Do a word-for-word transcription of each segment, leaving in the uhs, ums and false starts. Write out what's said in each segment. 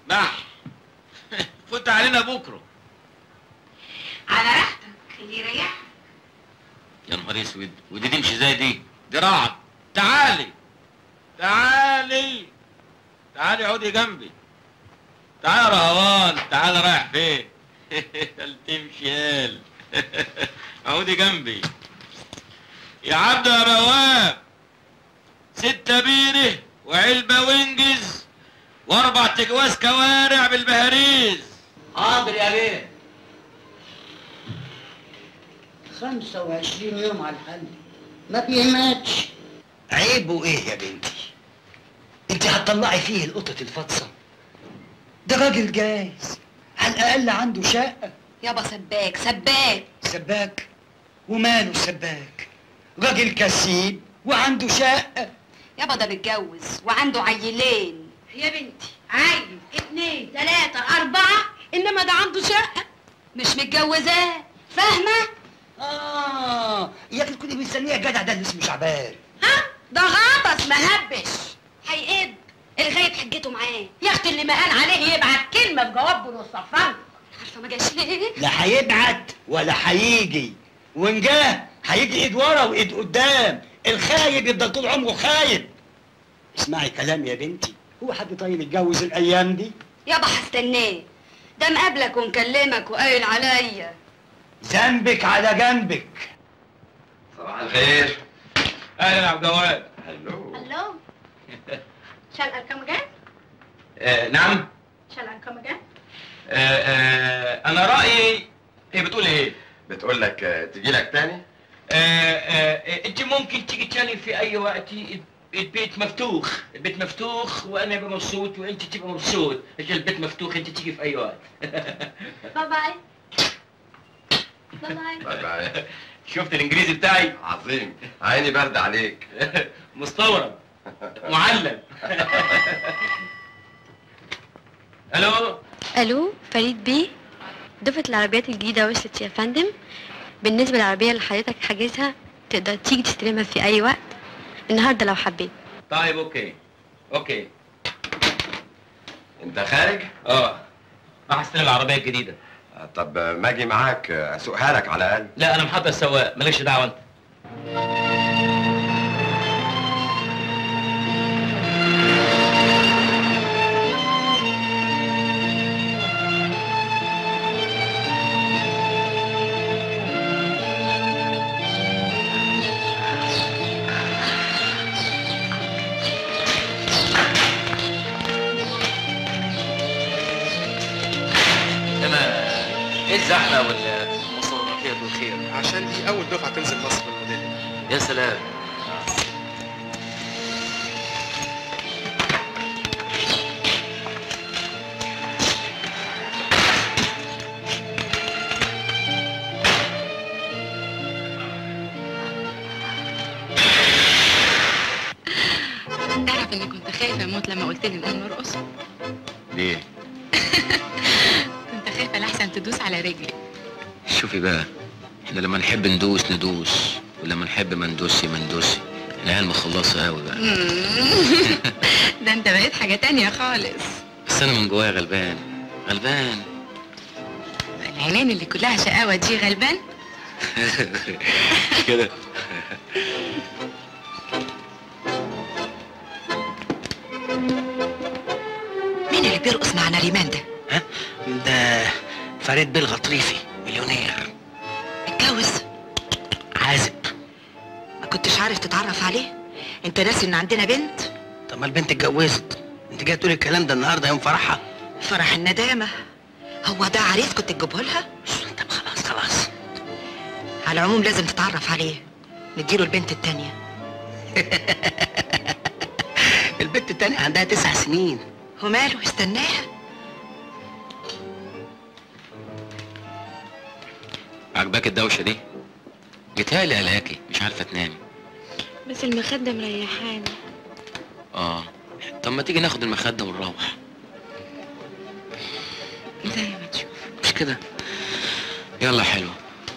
بح فوت علينا بكره. على راحتك اللي يريحك. يا نهار اسود، ودي تمشي زي دي؟ دي رعد. تعالي تعالي تعالي اقعدي جنبي. تعالي يا رهوان، تعالي. رايح فين؟ قال تمشي قال. اقعدي جنبي يا عبد يا بواب. ستة بيره وعلبة وانجز واربع تجواز كوارع بالبهاريز. حاضر يا بيه. خمسة وعشرين يوم على الحل ما بيهمتش. عيبه ايه يا بنتي؟ انت هتطلعي فيه القطط الفطسه؟ ده راجل جايز، على الاقل عنده شقه. يابا سباك سباك سباك؟ وماله سباك؟ راجل كسيب وعنده شقه. يابا ده متجوز وعنده عيلين. يا بنتي عيل اتنين تلاتة أربعة، إنما ده عنده شقة. مش متجوزاه، فاهمة؟ اه يا اخي تكوني مستنيه الجدع ده اللي اسمه شعبان. ها؟ ده غطس مهبش. هيقب الغايب حجته معاه. يا اختي اللي ما قال عليه يبعت كلمة بجواب بنص صفران. عارفة ما جاش ليه؟ لا هيبعت ولا هيجي، وان جه هيجي ايد ورا وايد قدام. الخايب يفضل طول عمره خايب. اسمعي كلام يا بنتي، هو حد طيب يتجوز الايام دي؟ يابا هستناه، ده مقابلك ومكلمك وقايل عليا. ذنبك على جنبك. صباح الخير. اهلا يا عبد الجواد. هلو. هلو. Shall I come again? آه نعم. Shall I come again? آه آه انا رايي. هي بتقول ايه؟ بتقول لك تجي لك تاني؟ آه آه انت ممكن تيجي تاني في اي وقت. البيت مفتوح، البيت مفتوح وانا ابقى مبسوط وانت تبقى مبسوط. البيت مفتوح، انت تيجي في اي وقت. باي باي. باي باي. باي باي. شفت الانجليزي بتاعي؟ عظيم، عيني برد عليك. مستورد معلم. الو. الو فريد بيه، دفعة العربيات الجديدة وصلت يا فندم. بالنسبة للعربية اللي حضرتك حاجزها تقدر تيجي تستلمها في أي وقت النهارده لو حبيت. طيب اوكي اوكي. انت خارج؟ اه راح استلم العربية الجديدة. طب ما اجي معاك اسوقها لك على الاقل؟ لا انا محضر السواق، مالكش دعوة انت. ايه الزحمه والمواصلات خير بالخير؟ عشان دي اول دفعه تنزل مصر بالموديل. يا سلام. تعرف اني كنت خايفه اموت لما قلت لي نقوم نرقص؟ ليه؟ كنت خايفه لحسن تدوس على رجلي. شوفي بقى، احنا لما نحب ندوس ندوس، ولما نحب ما ندوسي ما ندوسي. العيال مخلصه قوي بقى. ده انت بقيت حاجه تانية خالص. بس انا من جوايا غلبان غلبان. العينين اللي كلها شقاوه دي غلبان. كده. مين اللي بيرقص مع نريمان ده؟ ها؟ ده فريد بيه الغطريفي، مليونير اتجوز؟ عازب. ما كنتش عارف تتعرف عليه؟ انت ناسي ان عندنا بنت؟ طب ما البنت اتجوزت، انت جاي تقولي الكلام ده النهارده يوم فرحها؟ فرح الندامه. هو ده عريس كنت تجيبه لها؟ طب خلاص خلاص. على العموم لازم تتعرف عليه، نديله البنت التانية. البنت التانية عندها تسع سنين. وماله استناها. عجباك الدوشه دي؟ جيتهالي قلقاكي مش عارفه تنامي. بس المخدة مريحاني. اه طب ما تيجي ناخد المخدة ونروح. زي ما تشوف. مش كده؟ يلا حلوة.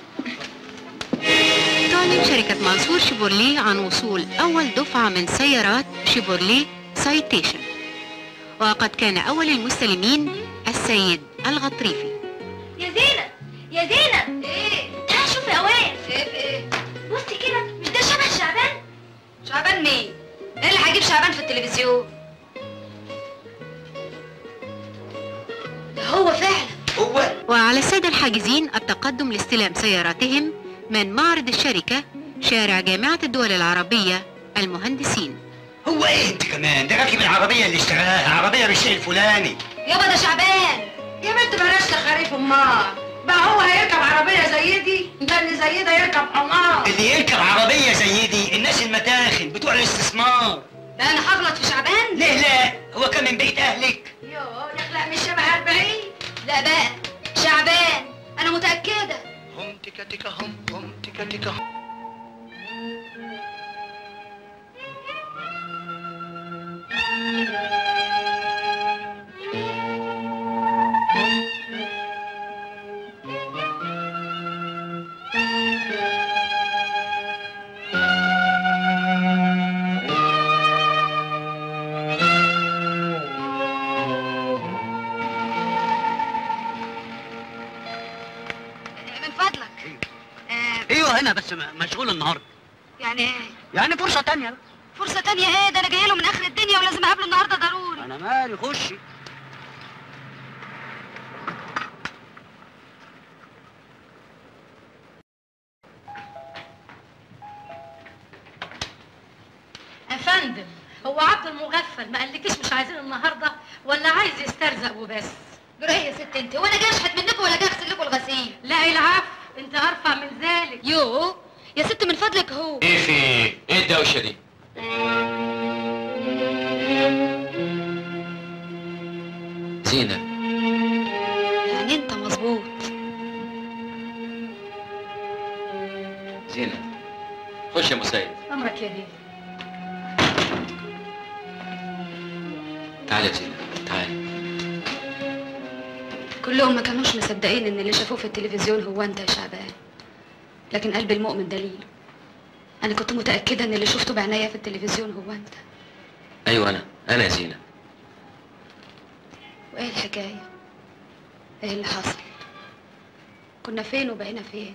تعلن شركة منصور شيفورليه عن وصول أول دفعة من سيارات شيفورليه سايتيشن، وقد كان أول المستلمين السيد الغطريفي. يا زينب يا زينب، ايه؟ تعالي شوفي اوان. شايف ايه؟ بصي كده، مش ده شبه شعبان؟ شعبان مين؟ ايه اللي هجيب شعبان في التلفزيون؟ ده هو فعلا هو. وعلى السادة الحاجزين التقدم لاستلام سياراتهم من معرض الشركة شارع جامعة الدول العربية المهندسين. هو ايه انت كمان؟ ده راكب العربيه اللي اشتراها، عربيه بالشيء الفلاني. يابا ده شعبان. يا بنت بلاش تخاريف امال، بقى هو هيركب عربيه زي دي؟ ده اللي زي ده يركب حمار. اللي يركب عربيه زي دي الناس المتاخن بتوع الاستثمار. ده انا هغلط في شعبان؟ ليه لا؟ هو كان من بيت اهلك. يوه يخلق مش شبه أربعين. لا بقى شعبان، انا متاكده. هم تيكا تيكا هم هم تيكا تيكا هم. ايوه هنا بس مشغول النهارده. يعني ايه؟ يعني فرصه تانية. فرصه تانية ايه؟ ده انا جايه له من اخر الدنيا ولازم اقابله النهارده ضروري. انا مالي، خشي. يا فندم، هو عبد المغفل ما قالكيش مش عايزين النهارده ولا عايز يسترزق وبس؟ جرى ايه يا ست انت؟ وانا جاي اشحت منكم ولا جاي اغسل لكم الغسيل؟ لا العفو، انت ارفع من ذلك. يو يا ست من فضلك هو. ايه في ايه؟ ايه الدوشه دي؟ زينب. يعني انت مظبوط. زينب خش يا مسيد. امرك يا بيه. تعالي يا زينب تعالي. كلهم ما كانوش مصدقين ان اللي شافوه في التلفزيون هو انت يا شعبان، لكن قلب المؤمن دليل. انا كنت متاكده ان اللي شفته بعناية في التلفزيون هو انت. ايوه انا انا يا زينب. وايه الحكايه؟ ايه اللي حصل؟ كنا فين وبقينا فين؟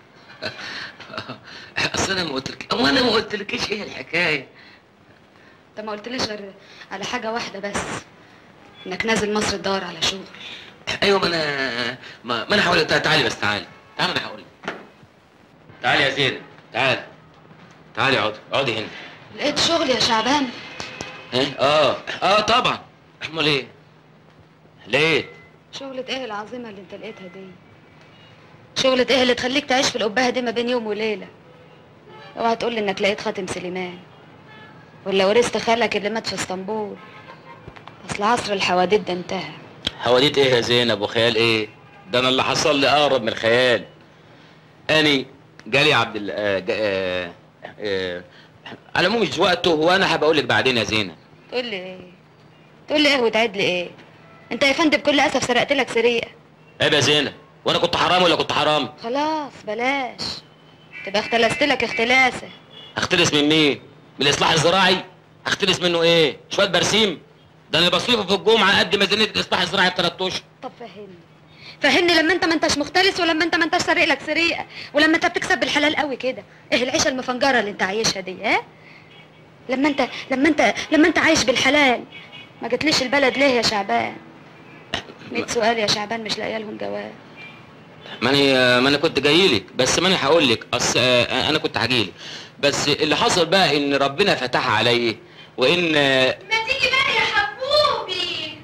اصل انا ما قلتلك او انا ما قلتلكيش ايه الحكايه. انت ما قلتليش غير على حاجه واحده بس، انك نازل مصر تدور على شغل. ايوه ما انا ما, ما انا هقول لك. تعالي بس تعالي تعالي انا هقول لك. تعالي يا زينب تعالي تعالي اقعدي اقعدي هنا. لقيت شغل يا شعبان؟ ايه؟ اه اه طبعا. امال ايه؟ لقيت شغلة ايه العظيمة اللي انت لقيتها دي؟ شغلة ايه اللي تخليك تعيش في القبهة دي ما بين يوم وليلة؟ اوعى تقول لي انك لقيت خاتم سليمان ولا ورثت خالك اللي مات في اسطنبول. اصل عصر الحواديت ده انتهى. حواديت ايه يا زينب وخيال ايه؟ ده انا اللي حصل لي اقرب من الخيال. اني جالي عبد ال آه آه آه على العموم مش وقته، وانا هبقول لك بعدين يا زينب. تقول لي ايه؟ تقول لي ايه وتعد لي ايه؟ انت يا فندم بكل اسف سرقت لك سرقه. ايه يا زينب؟ وانا كنت حرام ولا كنت حرام؟ خلاص بلاش تبقى اختلست لك اختلاسه. اختلس من مين؟ من الاصلاح الزراعي؟ اختلس منه ايه؟ شويه برسيم؟ ده انا بصرفه في الجمعه قد ميزانيه الاصلاح الزراعي بثلاث اشهر. طب فهمني فهمني لما انت ما انتش مختلس ولما انت ما انتش سارق لك سرقه ولما انت بتكسب بالحلال قوي كده. ايه العيشه المفنجره اللي انت عايشها دي؟ ها؟ لما انت لما انت لما انت عايش بالحلال ما جتليش البلد ليه يا شعبان؟ مية سؤال يا شعبان مش لاقيه لهم جواب. ماني ما انا كنت جاي لك، بس ماني هقول لك. اصل انا كنت هاجي لك، بس اللي حصل بقى ان ربنا فتح عليا وان ما تيجي بقى يا حبوبي.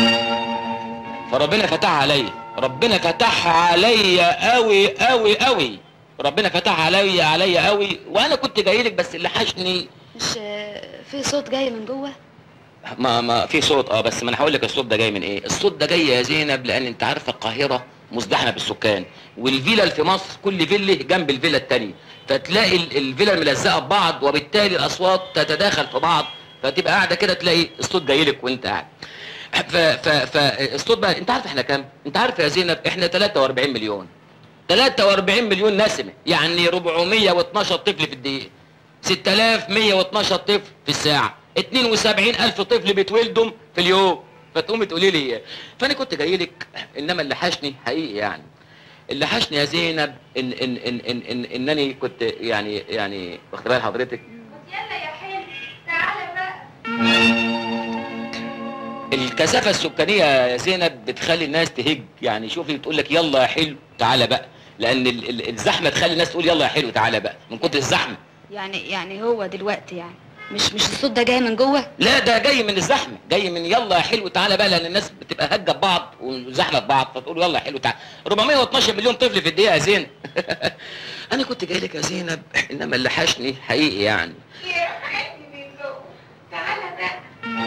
فربنا فتح عليا، ربنا فتح عليا قوي قوي قوي، ربنا فتح عليا عليا قوي، وانا كنت جاي لك بس اللي حشني. مش في صوت جاي من جوه؟ ما ما في صوت اه، بس ما انا هقول لك الصوت ده جاي من ايه. الصوت ده جاي يا زينب لان انت عارفه القاهره مزدحمه بالسكان، والفيلا اللي في مصر كل فيلا جنب الفيلا الثانيه، فتلاقي الفيلا الملزقه ببعض وبالتالي الاصوات تتداخل في بعض، فتبقى قاعده كده تلاقي الصوت جاي لك وانت قاعد. ف ف فالصوت بقى انت عارف احنا كام؟ انت عارف يا زينب احنا ثلاثة وأربعين مليون. ثلاثة وأربعين مليون نسمه، يعني أربعمية واثناشر طفل في الدقيقه، ستة آلاف ومية واثناشر طفل في الساعه، اثنين وسبعين ألف طفل بيتولدوا في اليوم. فتقومي تقولي لي. فانا كنت جاي لك، انما اللي حشني حقيقي يعني، اللي حشني يا زينب ان ان ان ان, إن انني كنت يعني يعني واخد بال حضرتك. يلا يا حلو تعالى بقى. الكثافه السكانيه يا زينب بتخلي الناس تهج، يعني شوفي بتقول لك يلا يا حلو تعالى بقى، لان ال- ال- الزحمه تخلي الناس تقول يلا يا حلو تعالى بقى من كتر الزحمه. يعني يعني هو دلوقتي يعني مش مش الصوت ده جاي من جوه؟ لا ده جاي من الزحمه، جاي من يلا يا حلو تعالى بقى، لان الناس بتبقى هجه ببعض وزحمه ببعض فتقول يلا يا حلو تعالى. أربعمائة واثناشر مليون طفل في الدقيقه يا زينب. انا كنت جاي لك يا زينب، انما اللي حشني حقيقي يعني. يا حبيبي من جوه تعالى بقى.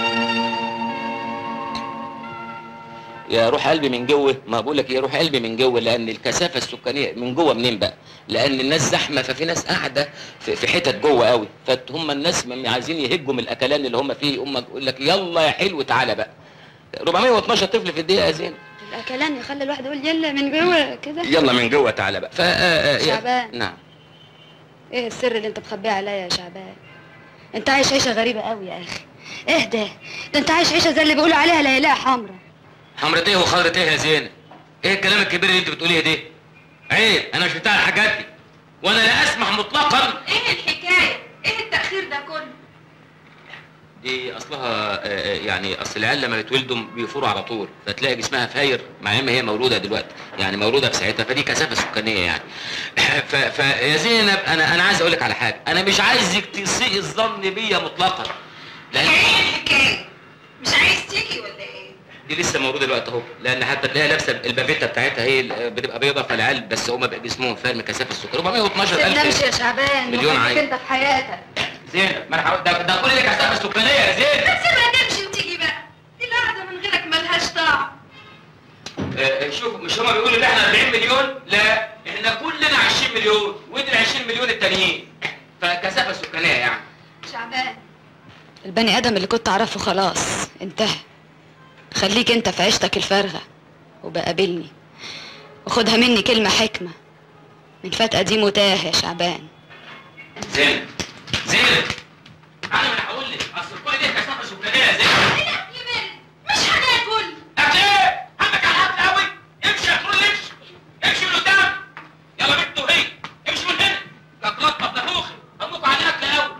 يا روح قلبي من جوه، ما بقول لك يا روح قلبي من جوه، لان الكثافه السكانيه من جوه منين بقى؟ لان الناس زحمه، ففي ناس قاعده في, في حتت جوه قوي، فهم الناس م- عايزين يهجوا من الاكلان اللي هم فيه، هم يقول لك يلا يا حلو تعالى بقى. أربعمائة واثناشر طفل في الدقيقه يا زين. الاكلان يخلي الواحد يقول يلا من جوه كده. يلا من جوه تعالى بقى. ف آه، آه، شعبان. نعم. ايه السر اللي انت مخبيه عليا يا شعبان؟ انت عايش عيشه غريبه قوي يا اخي. اهدى، ده انت عايش عيشه زي اللي بيقولوا عليها ليلى حمرا. حمرة ايه وخضرة ايه يا زينب؟ ايه الكلام الكبير اللي انت بتقوليه ده؟ عيب، انا مش بتاع الحاجات دي، وانا لا اسمح مطلقا. ايه الحكايه؟ ايه التاخير ده كله؟ دي اصلها آه، آه، يعني اصل العيال لما بيتولدوا بيفوروا على طول، فتلاقي جسمها فاير مع ان هي مولوده دلوقتي، يعني مولوده في ساعتها، فدي كثافه سكانيه يعني. ف... ف يا زينب انا انا عايز اقول لك على حاجه، انا مش عايزك تسيء الظن بيا مطلقا. لان ايه الحكايه؟ مش عايز تيجي ولا ايه؟ دي لسه موجوده دلوقتي اهو، لان حتى تلاقيها لابسه البافيتا بتاعتها هي ال- بتبقى بيضه، فالعيال بس هم بقى جسمهم فاير من كثافه السكر. أربعمائة واثناشر تنامش ألف يا شعبان، مليون وخليك عيل. انت في حياتك. زينب ما انا هقول ده, ده كل دي كثافه سكانيه يا زينب. ما تسيبها تمشي وتيجي بقى، دي القعده من غيرك ملهاش طعم. آه، شوف مش هما بيقولوا ان احنا أربعين مليون؟ لا احنا كلنا عشرين مليون، ودي ال عشرين مليون التانيين، فكثافه سكانيه يعني. شعبان، البني ادم اللي كنت اعرفه خلاص انتهى. خليك انت في عيشتك الفارغه وبقابلني، وخدها مني كلمه حكمه، من فات قديم وتاه يا شعبان. زينب زينب انا ما هقول لك، اصل كل دي كثافه سكانيه يا زينب. مش هناكل. اكل ايه؟ عندك على الحفل قوي؟ امشي يا كل امشي، امشي من قدام. يلا بنت وهي امشي من هنا، كاكلات نفوخي، امكم على الاكل قوي.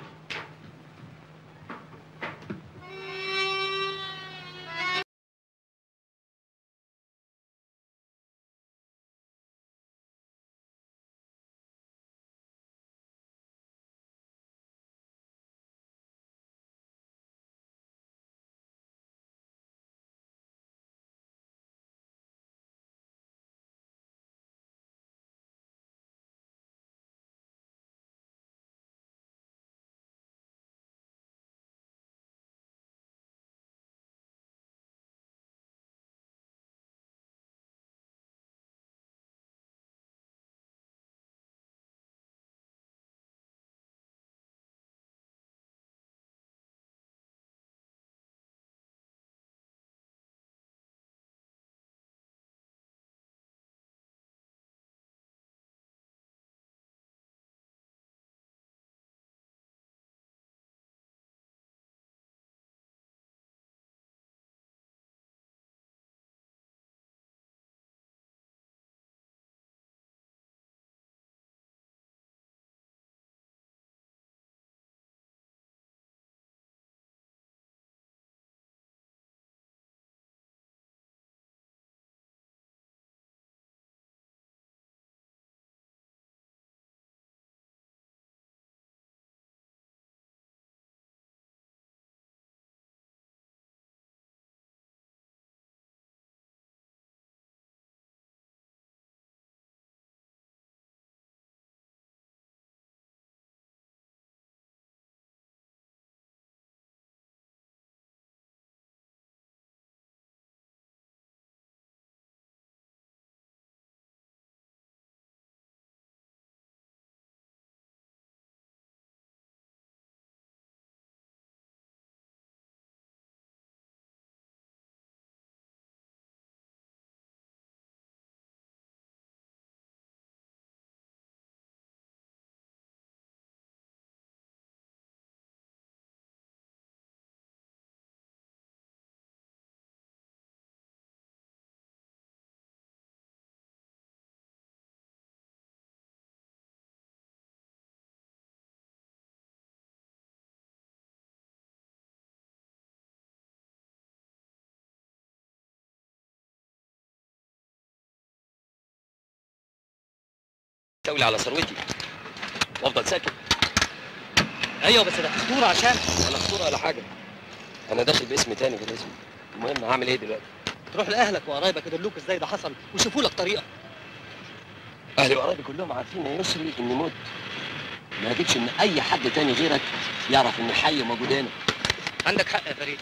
استولي على ثروتي وافضل ساكت. ايوه بس ده خطوره عشان ولا خطوره ولا حاجه. انا داخل باسم تاني غير اسمي. المهم هعمل ايه دلوقتي؟ تروح لاهلك وقرايبك يدلوك ازاي ده حصل ويشوفوا لك طريقه. اهلي وقرايبي كلهم عارفين يا يسري اني مت. ما اجيبش ان اي حد تاني غيرك يعرف اني حي وموجود هنا. عندك حق يا فريد.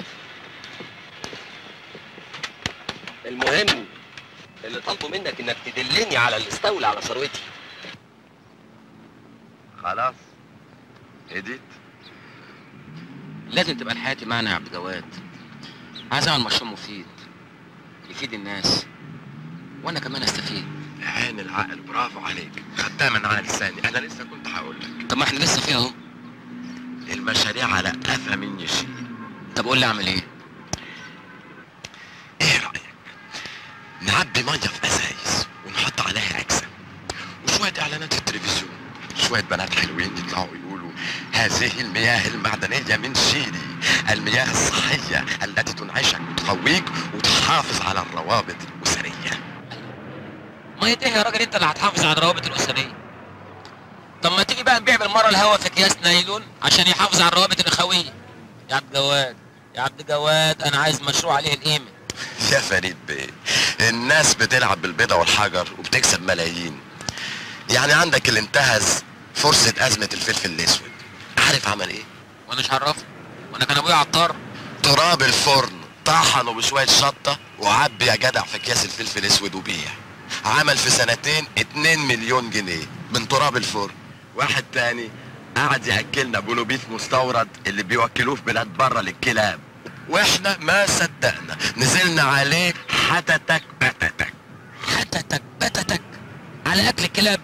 المهم اللي طالبه منك انك تدلني على اللي استولى على ثروتي. خلاص هديت. لازم تبقى الحياة معنا يا عبد الجواد. عايز اعمل مشروع مفيد يفيد الناس وانا كمان استفيد. عين العقل، برافو عليك، خدتها من على لساني. انا لسه كنت هقول لك. طب ما احنا لسه فيها اهو. المشاريع على قفا من يشيل. طب قول لي اعمل ايه؟ ايه رايك نعبي ميه في ازايز ونحط عليها اجسام وشويه اعلانات في التلفزيون، شويه بنات حلوين يطلعوا يقولوا هذه المياه المعدنيه من شيلي، المياه الصحيه التي تنعشك وتقويك وتحافظ على الروابط الاسريه. مية ايه يا راجل انت اللي هتحافظ على الروابط الاسريه؟ طب ما تيجي بقى نبيع بالمره الهوا في اكياس نايلون عشان يحافظ على الروابط الاخويه. يا عبد الجواد يا عبد الجواد انا عايز مشروع عليه القيمه. يا فريد بيه، الناس بتلعب بالبيضة والحجر وبتكسب ملايين. يعني عندك اللي انتهز فرصة أزمة الفلفل الأسود، عارف عمل إيه؟ وانا مش عرفني؟ وانا كان ابويا عطار. تراب الفرن طحنه بشوية شطة وعبي يا جدع في أكياس الفلفل الأسود وبيع. عمل في سنتين اتنين مليون جنيه من تراب الفرن. واحد تاني قعد يأكلنا بولوبيف مستورد اللي بيوكلوه في بلاد بره للكلاب، واحنا ما صدقنا نزلنا عليه حتتك بتتك. حتتك بتتك على اكل الكلاب.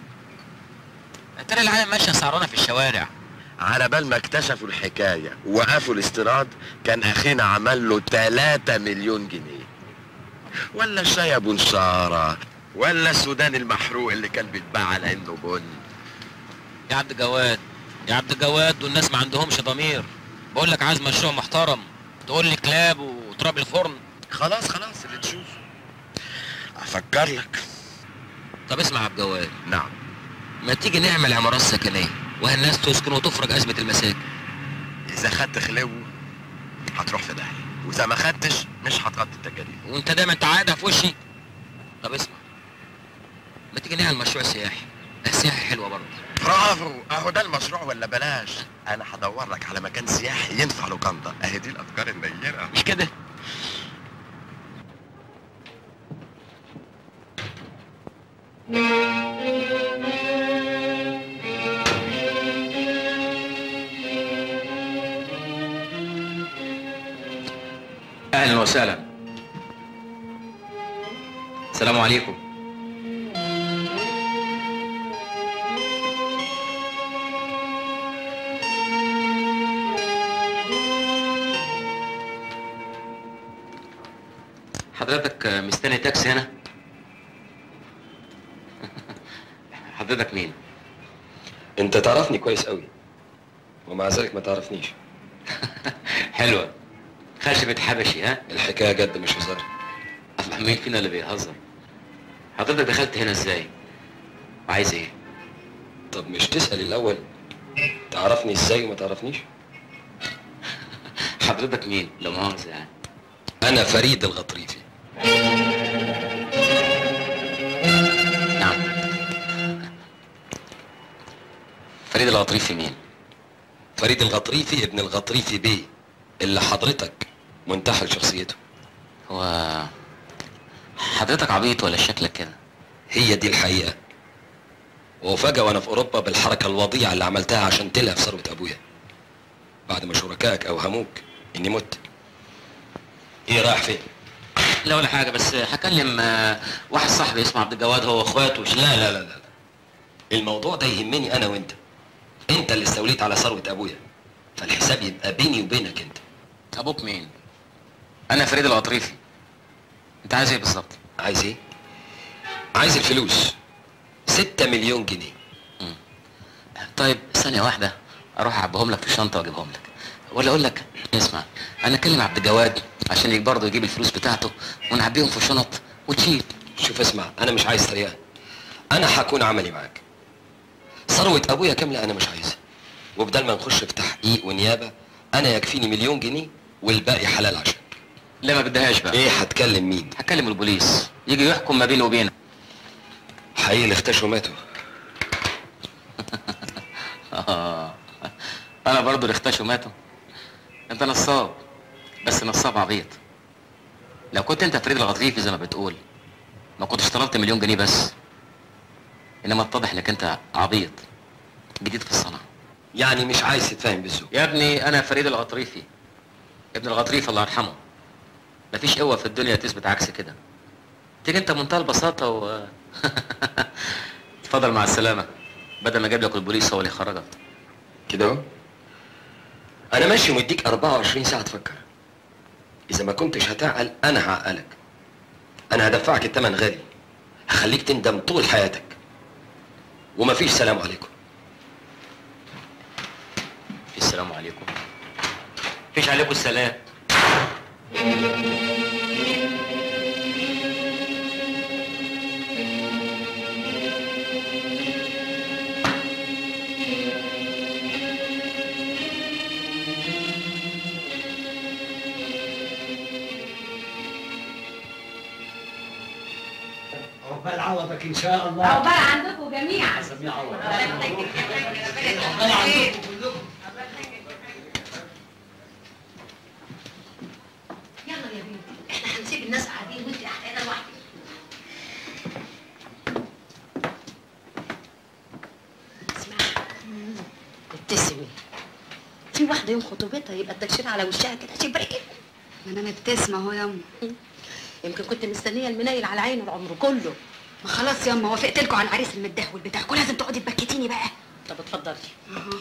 ترى العالم ماشيه سعرانه في الشوارع. على بال ما اكتشفوا الحكايه ووقفوا الاستيراد كان اخينا عمل له تلاتة مليون جنيه. ولا الشاي ابو نشاره، ولا السوداني المحروق اللي كان بيتباع على انه بن. يا عبد الجواد يا عبد الجواد دول الناس ما عندهمش ضمير. بقول لك عايز مشروع محترم تقول لي كلاب وتراب الفرن. خلاص خلاص اللي تشوفه افكر لك. طب اسمع يا عبد الجواد. نعم. ما تيجي نعمل عمارات سكنيه والناس تسكن وتفرج ازمه المساكن. اذا خدت خلو هتروح في داهيه، واذا ما خدتش مش هتغطي التكاليف. وانت دايما تعادها في وشي. طب اسمع، ما تيجي نعمل مشروع سياحي. السياحي حلوه برضه. برافو، اهو ده المشروع ولا بلاش. انا هدور لك على مكان سياحي ينفع لوكاندا. اهي دي الافكار النيره مش كده؟ اهلا وسهلا. السلام عليكم. حضرتك مستني تاكسي هنا؟ حضرتك مين؟ انت تعرفني كويس قوي ومع ذلك ما تعرفنيش. حلوة. خشبة حبشي ها؟ الحكاية جد مش هزار. الله، مين فينا اللي بيهزر؟ حضرتك دخلت هنا ازاي؟ وعايز ايه؟ طب مش تسأل الأول تعرفني ازاي وما تعرفنيش؟ حضرتك مين؟ لا مؤاخذة يعني. أنا فريد الغطريفي. نعم. فريد الغطريفي مين؟ فريد الغطريفي ابن الغطريفي بيه اللي حضرتك منتحل شخصيته. هو حضرتك عبيط ولا شكلك كده؟ هي دي الحقيقة. وفجأة وانا في اوروبا بالحركة الوضيعة اللي عملتها عشان تلهف ثروة ابويا بعد ما شركائك اوهموك اني مت. ايه رايح فين؟ لا ولا حاجة، بس هكلم واحد صاحبي اسمه عبد الجواد هو واخواته وش... لا لا لا لا الموضوع ده يهمني انا وانت. انت اللي استوليت على ثروة ابويا، فالحساب يبقى بيني وبينك انت. ابوك مين؟ انا فريد الغطريفي. انت عايز ايه بالظبط؟ عايز ايه؟ عايز الفلوس. ستة مليون جنيه. مم. طيب ثانية واحدة اروح اعبيهم لك في الشنطة واجيبهم لك. ولا اقول لك اسمع، انا اكلم عبد الجواد عشان برضه يجيب الفلوس بتاعته ونعبيهم في شنط وتشيل. شوف اسمع، انا مش عايز طريقة. انا هكون عملي معاك. ثروة ابويا كاملة انا مش عايزها، وبدل ما نخش في تحقيق ونيابة انا يكفيني مليون جنيه والباقي حلال عشان. لا ما بدهاش بقى. ايه هتكلم مين؟ هكلم البوليس يجي يحكم ما بيني وبينك. حقيقي اللي اختشوا ماتوا. آه. انا برضو اللي اختشوا ماتوا. انت نصاب، بس نصاب عبيط. لو كنت انت فريد الغطريفي زي ما بتقول ما كنتش طلبت مليون جنيه بس، انما اتضح انك انت عبيط جديد في الصنعه. يعني مش عايز تتفاهم بالذوق. يا ابني انا فريد الغطريفي ابن الغطريفي الله يرحمه. مفيش قوه في الدنيا تثبت عكس كده. تيجي انت بمنتهى البساطه و اتفضل مع السلامه، بدل ما اجيب لك البوليس هو اللي يخرجك. كده اهو. انا ماشي ومديك أربعة وعشرين ساعه تفكر. اذا ما كنتش هتعقل انا هعقلك. انا هدفعك الثمن غالي، هخليك تندم طول حياتك. ومفيش سلام عليكم. في السلام عليكم. مفيش عليكم السلام. عقبال عوضك ان شاء الله. عقبال عندكم جميعا. سميع عوض. يلا يا بنتي احنا هنسيب الناس قاعدين وانت قاعده لوحدك. اسمعي ابتسمي. في واحده يوم خطوبتها يبقى التكشير على وشها كده شبرقت. ما انا مبتسمه اهو ياما. يمكن كنت مستنيه المنيل على عينه العمر كله. ما خلاص ياما وافقت لكم على العريس المدهول بتاعكم، لازم تقعدي تبكتيني بقى. طب اتفضلي. اها.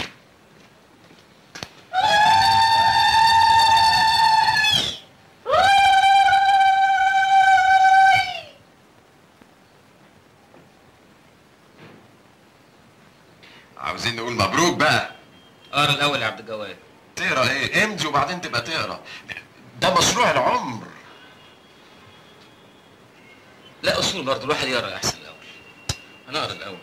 عاوزين نقول مبروك بقى. اقرا الاول يا عبد الجواد. تقرا ايه؟ امضي وبعدين تبقى تقرا. ده مشروع العمر. لا اصول برضه الواحد يقرا احسن الاول. انا اقرا الاول.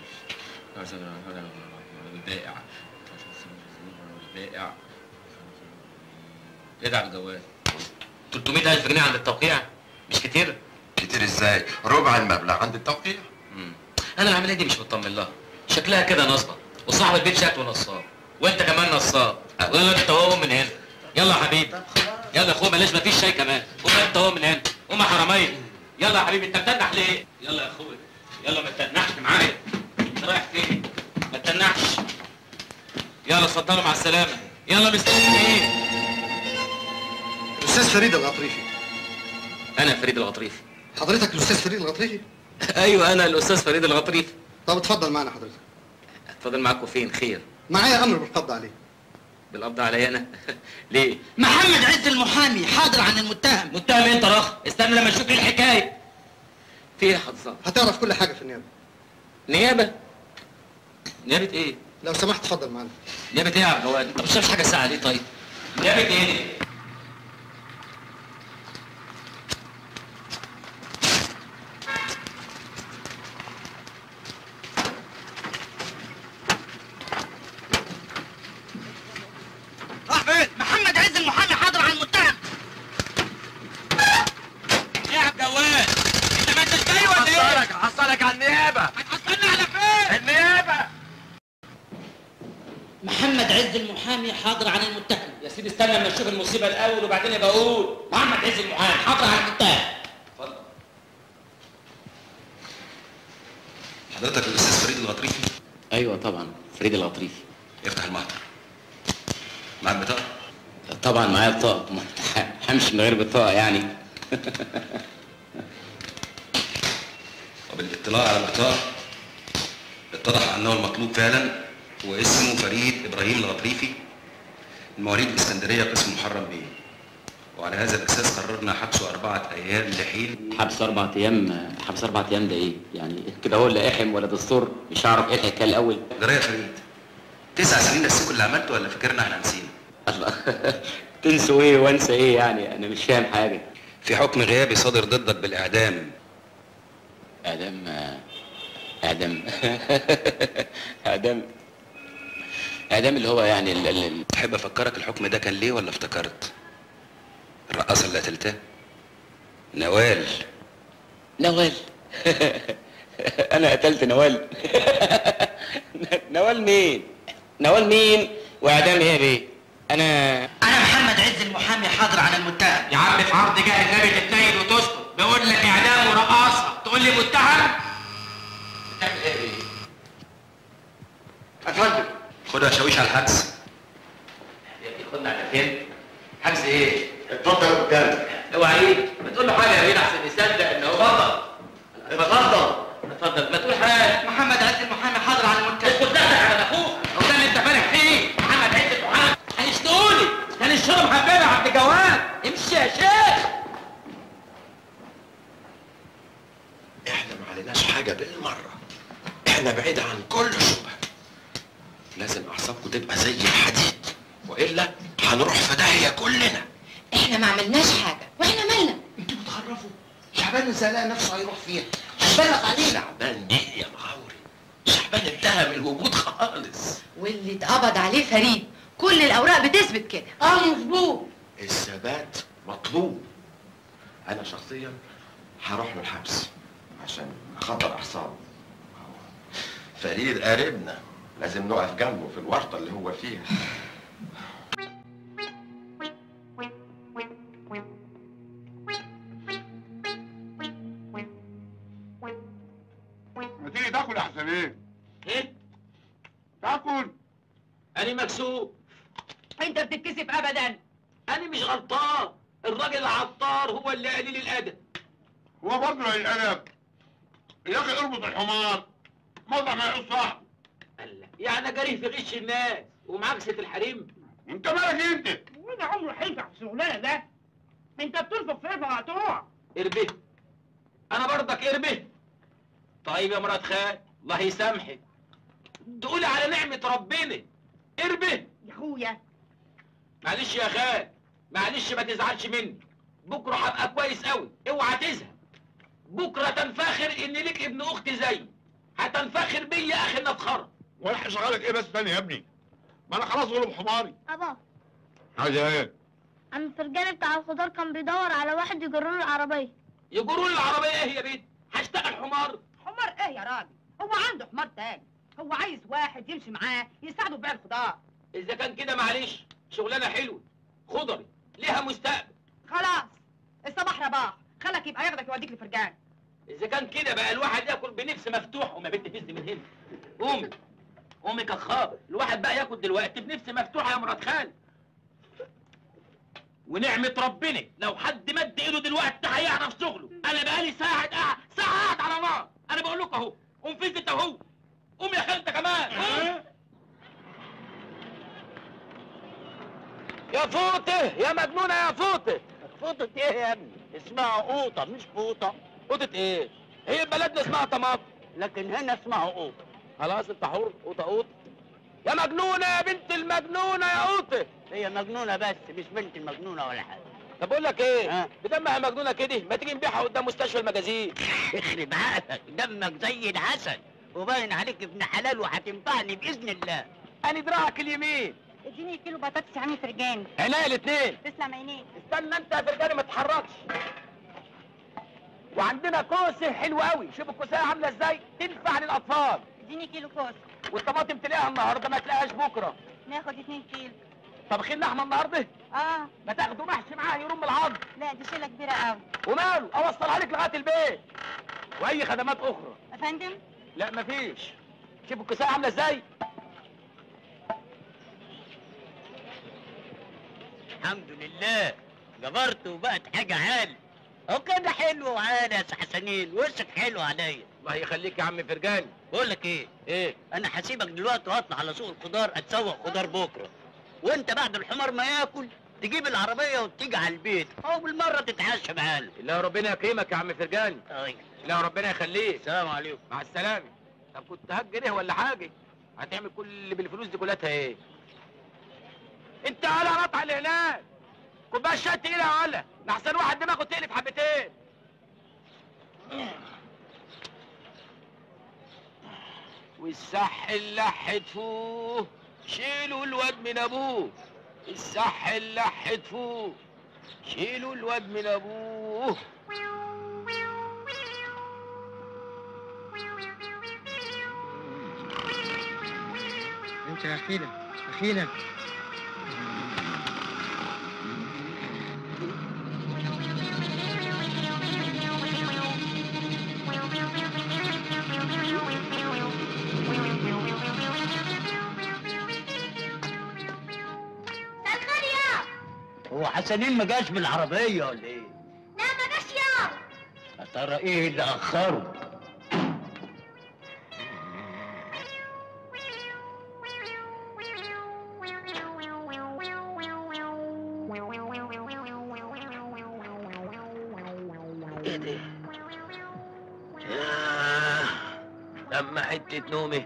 البائع البائع ايه ده يا عبد الجواد؟ ثلاثمائة ألف جنيه عند التوقيع مش كتير؟ كتير ازاي؟ ربع المبلغ عند التوقيع. امم انا العمليه دي مش مطمن لها، شكلها كده نصبه، وصاحب البيت شكله نصاب، وانت كمان نصاب، ويلا انت وهو من هنا. يلا يا حبيبي. يلا يا اخويا بلاش مفيش شاي كمان، قوم انت وهو من هنا، قوم يا حراميه. يلا يا حبيبي انت بتنح ليه؟ يلا يا اخويا. يلا ما تتنحش معايا. انت رايح فين؟ ما تتنحش. يلا اتفضلوا مع السلامه. يلا مستنيين ايه؟ الاستاذ فريد الغطريفي. انا فريد الغطريفي. حضرتك الاستاذ فريد الغطريفي؟ ايوه انا الاستاذ فريد الغطريفي. طب اتفضل معنا حضرتك. اتفضل معاكم فين؟ خير. معايا امر بالقبض عليه. بالقبض عليا انا؟ ليه؟ محمد عز المحامي حاضر عن المتهم. متهم انت رخ؟ استنى لما اشوف ايه الحكايه. في ايه يا حضرتك؟ هتعرف كل حاجه في النيابه. نيابه؟ نيابه ايه؟ لو سمحت اتفضل معنا. نيابه ايه يا عبد الجواد؟ انت مش شايف حاجه ساعه ليه طيب؟ نيابه ايه؟ احمد محمد عز المحامي حاضر عن المتهم. ايه يا عبد الجواد؟ انت ما انتش جاي ولا ايه؟ هحصلك هحصلك على النيابه. هتحصلنا على فين؟ النيابه. محمد عز المحامي حاضر عن المتهم. يا سيدي استنى لما اشوف المصيبه الاول وبعدين يبقى اقول. محمد عز المحامي حاضر عن المتهم. اتفضل. حضرتك الاستاذ فريد الغطريفي؟ ايوه طبعا فريد الغطريفي. افتح المحضر. معاك بطاقه؟ طبعا معايا بطاقه، همشي من غير بطاقه يعني. وبالاطلاع على البطاقه اتضح انه المطلوب فعلا هو اسمه فريد ابراهيم الغطريفي، المواليد الاسكندريه قسم محرم بيه. وعلى هذا الاساس قررنا حبسه اربعه ايام لحين. حبس اربع ايام؟ حبس اربع ايام ده ايه؟ يعني كده هو اللي احم ولا دستور؟ مش هعرف ايه الحكايه الاول. جرايه فريد، تسع سنين نسيكوا اللي عملته ولا فاكرنا احنا نسينا؟ الله تنسوا ايه وانسى ايه يعني؟ انا مش فاهم حاجه. في حكم غيابي صادر ضدك بالاعدام. اعدام؟ اعدام. اعدام اعدام اللي هو يعني ال... ال... تحب افكرك الحكم ده كان ليه ولا افتكرت؟ الرقاصه اللي قتلتها نوال. نوال. انا قتلت نوال. نوال مين؟ نوال مين؟ واعدام ايه بيه؟ انا انا محمد عز المحامي حاضر على المتهم. يا عم في عرض جاه النبي تتنيل وتسكت، بقول لك اعدام ورقاصه تقول لي متهم؟ بتعمل ايه بيه؟ افندم خدها شاويش على الحبس. يا ابني خدنا على فين؟ حبس ايه؟ اتفضل قدامك. اوعى ايه؟ ما تقول له حاجه يا بيه احسن يصدق ان هو اتفضل. اتفضل اتفضل ما تقول حاجه. محمد عز المحامي حاضر على المتهم. اسكت دخلك على اخوك. هو ده اللي انت فارح فيه؟ محمد عز المحامي هيشتقوني كان الشغل محببه يا عبد الجواد. امشي يا شيخ. احنا ما عليناش حاجه بالمره، احنا بعيد عن كل شبهه. لازم اعصابكم تبقى زي الحديد، والا هنروح في داهيه كلنا. احنا ما عملناش حاجه واحنا مالنا. انتوا بتخرفوا. شعبان ازاي لقى نفسه هيروح فيها؟ هنبلغ عليه. شعبان ايه يا مغاوري؟ شعبان انتهى من الوجود خالص. واللي اتقبض عليه فريد، كل الاوراق بتثبت كده. اه مظبوط. الثبات مطلوب. انا شخصيا هروح له الحبس عشان اخطر اعصابه. فريد قريبنا، لازم نقف جنبه في الورطه اللي هو فيها. ما تيجي تاكل يا حسنين؟ ايه؟ تاكل؟ انا مكسوف. انت بتتكسف ابدا. انا مش غلطان، الراجل العطار هو اللي قليل الادب. هو برضه قليل الادب. يا اخي اربط الحمار موضع ما يقص صاحبه. الله، يعني جريه في غش الناس ومعاكسه الحريم. انت مالك انت؟ وده عمره هينفع في الشغلانه ده. انت بترفض في قربه مقطوع. اربه. انا برضك اربه. طيب يا مرات خال الله يسامحك، تقولي على نعمه ربنا اربه يا اخويا. معلش يا خال، معلش ما تزعلش مني، بكره هبقى كويس قوي، اوعى تزهق. بكره تنفخر ان ليك ابن اخت زيي، هتنفخر بيا يا اخي النفخره. والحق شغالك ايه بس تاني يا ابني؟ ما انا خلاص غلب حماري. ابا عايز ايه؟ عم الفرجاني بتاع الخضار كان بيدور على واحد يجر له العربيه. يجروا لي العربيه ايه يا بنت؟ هشتغل حمار؟ حمار ايه يا راجل؟ هو عنده حمار تاني، هو عايز واحد يمشي معاه يساعده في بيع الخضار. اذا كان كده معلش، شغلانه حلوه خضري ليها مستقبل. خلاص الصباح رباح، خلك يبقى ياخدك يوديك لفرجان. اذا كان كده بقى الواحد ياكل بنفس مفتوح. قوم يا بنت فزي من هنا، قومي قومي كخابر. الواحد بقى ياكل دلوقتي بنفس مفتوحه يا مرات خالد. ونعمه ربنا لو حد مد ايده دلوقتي هيعرف شغله. انا بقالي ساعه قاعد ساعه قاعد على نار. انا بقول لكم اهو، قوم فز انت اهو. قوم يا خالد انت كمان قوم. يا فوطه يا مجنونه يا فوطه. فوطة ايه يا ابني؟ اسمها قوطة مش فوطة. قوطه ايه؟ هي بلدنا اسمها طماطم، لكن هنا اسمها قوطة. خلاص انت حر. قوطه قوطه يا مجنونه يا بنت المجنونه يا قوطه. هي مجنونة بس مش بنت المجنونة ولا حاجة. طب اقول لك ايه؟ بدمها مجنونه كده ما تيجي نبيعها قدام مستشفى المجازين. يخرب عقلك، دمك زي العسل وباين عليك ابن حلال وهتنفعني باذن الله. انا دراعك اليمين. اديني كيلو بطاطس يا عم فرجاني. عينيا الاثنين. تسلم عينيك. استنى انت يا فرجاني ما تتحركش. وعندنا كوسه حلوه قوي، شوف الكوسه عامله ازاي، تنفع للاطفال. اديني كيلو كوسه. والطماطم تلاقيها النهارده ما تلاقيهاش بكره. ناخد اتنين كيلو. طبخين لحمه النهارده؟ اه. ما تاخدوا محشي معاه يرم العظم. لا دي شيله كبيره قوي. وماله، اوصلها لك لغايه البيت. واي خدمات اخرى. يا فندم؟ لا مفيش. شوف الكوسه عامله ازاي. الحمد لله جبرت وبقت حاجة عالي. هو كده حلو وعالي يا حسنين، وشك حلو عليا. الله يخليك يا عم فرجاني. بقول لك ايه؟ ايه؟ انا هسيبك دلوقتي واطلع على سوق الخضار اتسوق خضار بكره. وانت بعد الحمار ما ياكل تجيب العربيه وتيجي على البيت او بالمره تتعشى معانا. لا ربنا يكرمك يا عم فرجاني. طيب. لا ربنا يخليك. السلام عليكم. مع السلامه. طب كنت هتجريه ولا حاجه؟ هتعمل كل اللي بالفلوس دي كلها ايه؟ انت على قطع اللي هناك. كوبايه شاي تقيله ولا؟ لحسن واحد دماغه تقلب حبتين. الصح اللح تفوه شيلوا الواد من ابوه، الصح اللح تفوه شيلوا الواد من ابوه. انت يا اخينا اخينا هو حسنين ما جاش بالعربية ولا ايه؟ لا ما جاش يا يا ترى ايه اللي أخره؟ ايه ده؟ ياه لما حتة نومي.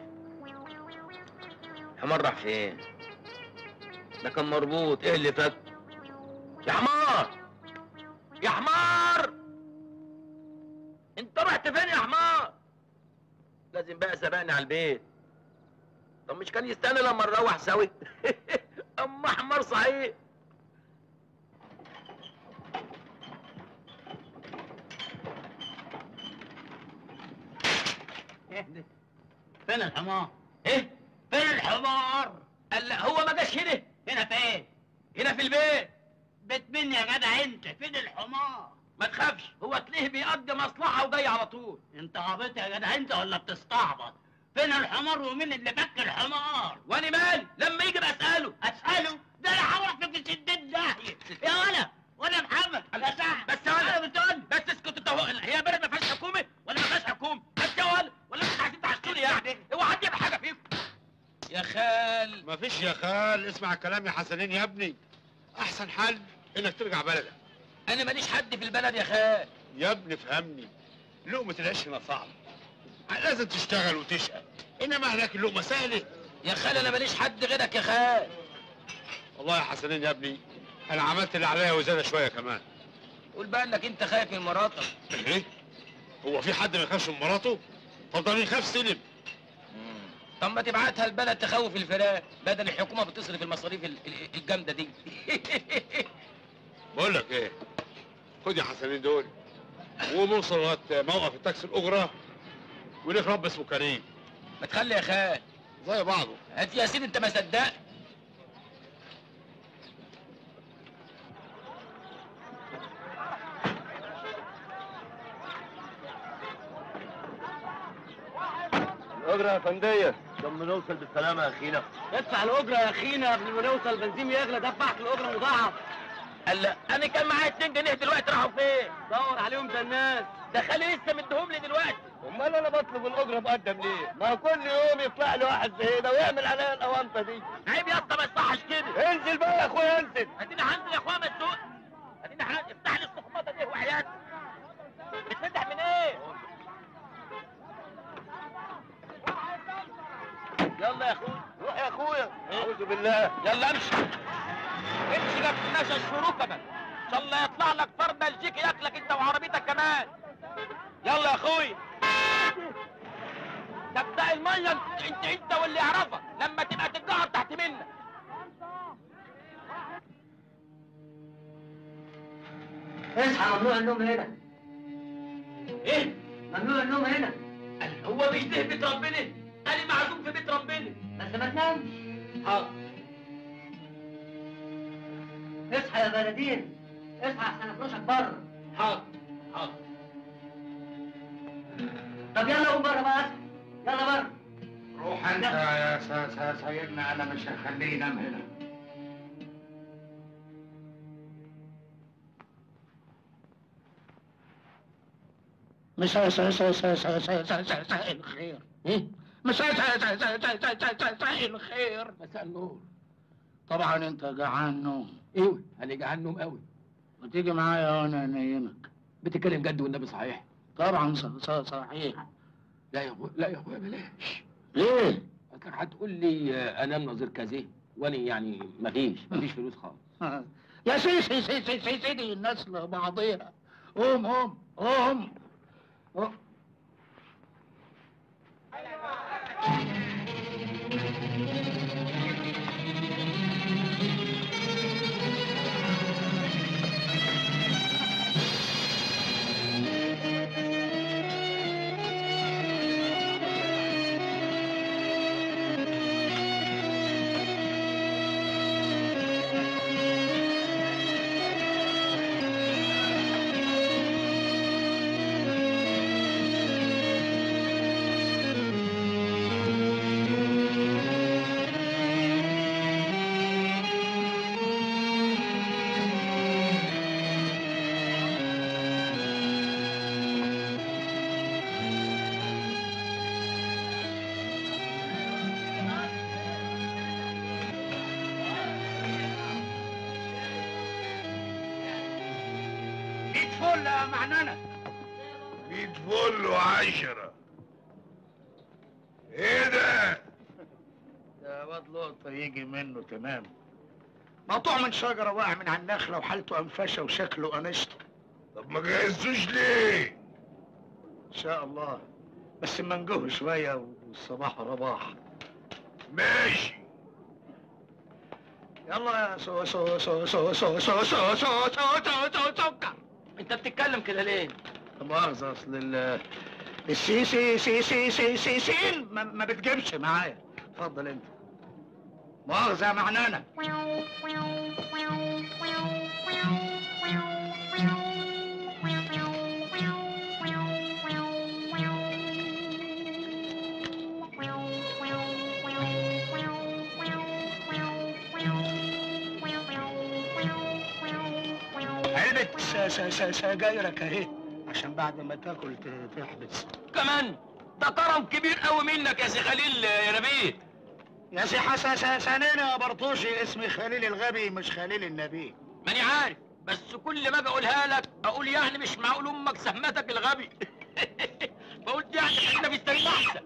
حمار راح فين؟ ده كان مربوط، ايه اللي فك؟ يا حمار يا حمار انت رحت فين يا حمار؟ لازم بقى سبقني على البيت. طب مش كان يستنى لما نروح سوا؟ اما حمار صحيح. فين الحمار؟ ايه؟ فين الحمار؟ قال لا هو ما جاش هنا. هنا فين؟ هنا في البيت. بيت مين يا جدع انت؟ فين الحمار؟ ما تخافش، هو تلاقيه بيقضي مصلحة وجاي على طول. انت عبيط يا جدع انت ولا بتستعبط؟ فين الحمار ومين اللي فك الحمار؟ وانا مالي لما يجي بسأله. اسأله؟ ده انا هروح في شدة داهية يا ولا ولا محمد يا صاحبي. بس يا ولا بتقول بس اسكت انت. هي بلد ما فيهاش حكومة ولا ما فيهاش حكومة؟ بس يا ولا ولا انتوا عايزين تعشتوني يعني؟ هو حد يعمل حاجة فيكم؟ يا خال مفيش يا خال، اسمع الكلام يا حسنين يا ابني. احسن حل انك ترجع بلدك. انا ماليش حد في البلد يا خال. يا ابني فهمني، لقمة العيش هنا صعبة، لازم تشتغل وتشقى، انما هناك اللقمة سهلة. يا خال انا ماليش حد غيرك يا خال. والله يا حسنين يا ابني انا عملت اللي عليا وزيادة شوية كمان. قول بقى انك انت خايف من مراتك. ايه؟ هو في حد ما يخافش من مراته؟ طب يخاف سلم. طب ما تبعتها البلد تخوف الفراق بدل الحكومه بتصرف المصاريف الجامده دي. بقول لك ايه، خد يا حسنين دول ونوصل لغايه موقف التاكسي الاجره وليك رب اسمه كريم. ما تخلي يا خال زي بعضه. هات يا سيدي انت ما صدقت. الأجرة يا فندية لما نوصل بالسلامة يا أخينا. ادفع الأجرة يا أخينا قبل ما نوصل، البنزين يغلى. دفعت الأجرة مضاعف. قال لا انا كان معايا اتنين جنيه دلوقتي راحوا فين؟ دور عليهم زي الناس. ده خالي لسه مديهم لي دلوقتي. امال انا بطلب الاجره مقدم ليه؟ ما كل يوم يطلع لي واحد زي ده ويعمل عليا الاونطه دي. عيب يا اسطى ما يصحش كده. انزل بقى يا اخويا انزل. اديني هنزل يا اخويا ما تسوق. اديني هنزل. افتح لي الصخمطه دي وحياتك. بتفتح من ايه؟ يلا يا اخويا روح يا اخويا. اعوذ بالله. يلا امشي امشي ما تستناش الشروكه بقى. ان شاء الله يطلع لك فرد بلجيكي ياكلك انت وعربيتك كمان. يلا يا اخويا. ده بتاع الميه انت انت واللي يعرفك لما تبقى تتجعر تحت منك. اصحى، ممنوع النوم هنا. ايه؟ ممنوع النوم هنا. هو مش ده بيت ربنا؟ انا معزوم في بيت ربنا. بس ما تنامش. حاضر. اصحى يا بلدين، اصحى احسن افرشك بره. حاضر حاضر. طب يلا قوم بره بقى، يلا بره. روح انت يا سا- سيدنا، انا مش هخليه ينام هنا. مساء مساء مساء مساء مساء مساء مساء الخير. مساء مساء مساء مساء مساء مساء الخير. مساء النور. طبعا انت جعان نوم. ايوه انا جعان نوم قوي. وتيجي معايا وانا انيمك. بتتكلم جد والنبي صحيح؟ طبعا ص- ص- صحيح. لا يا ابويا لا يا ابويا بلاش. ليه؟ كان هتقول لي آه، انام نظير كذا وانا يعني مفيش مفيش فلوس خالص. يا سيدي سيدي سيدي سيدي سيدي الناس لبعضيها. قوم قوم قوم قوم. ولا معنانا؟ مية فل وعشرة. ايه ده؟ ده واد لقطة يجي منه تمام. مقطوع من شجرة واقع من على النخلة وحالته أنفشة وشكله قنشته. طب ما جهزتوش ليه؟ إن شاء الله، بس منجوه شوية والصباح رباح. ماشي. يلا يا سو سو سو سو سو سو سو سو سو سو سو سكر. انت بتتكلم كده ليه؟ مؤاخذة اصل ال السي سي سي سي سي سي سين ما, ما بتجيبش معايا. اتفضل انت. مؤاخذة يا معنانة. علبة سجايرك اهي عشان بعد ما تاكل تحبس. كمان ده كرم كبير قوي منك يا سي خليل يا نبيل. يا سي حسن سنين يا برطوشي، اسمي خليل الغبي مش خليل النبي. ماني عارف، بس كل ما اجي اقولها لك اقول يعني مش معقول امك سمتك الغبي. فقلت يعني خلينا في السرير احسن.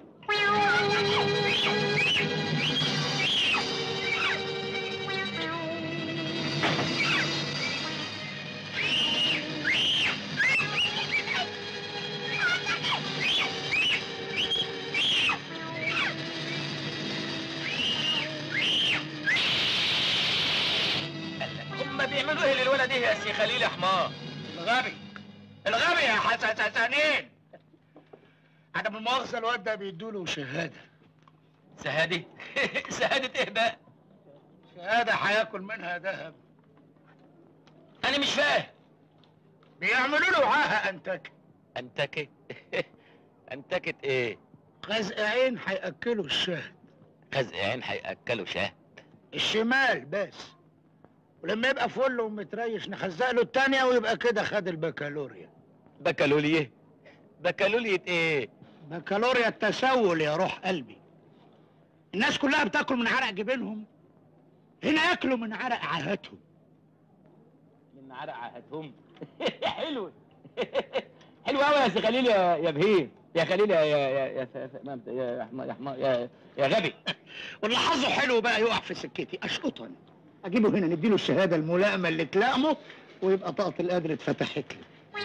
هما بيعملوا ايه للولد ايه يا سي خليل يا حمار؟ الغبي الغبي يا حسن سنين. عدم المؤاخذة الواد ده بيدوله شهادة. شهادة؟ شهادة ايه بقى؟ شهادة هياكل منها ذهب. أنا مش فاهم. بيعملوا له عاهة أنتكة. أنتكة؟ أنتكة إيه؟ خزق عين هيأكلوا الشهد. خزق عين هيأكلوا شهد؟ الشمال بس. ولما يبقى فل ومتريش نخزق له التانية ويبقى كده خد البكالوريا. بكالوريا؟ بكالوريا ايه؟ بكالوريا التسول يا روح قلبي. الناس كلها بتاكل من عرق جبينهم، هنا ياكلوا من عرق عاهاتهم. من عرق عاهاتهم؟ حلو. حلو قوي يا سي خليل يا يا بهيم، يا خليل يا يا يا يا يا يا يا, يا غبي. واللي حظه حلو بقى يقع في سكتي اشقطا. اجيبه هنا نديله الشهاده الملائمه اللي تلائمه ويبقى طاقه القدر اتفتحت له.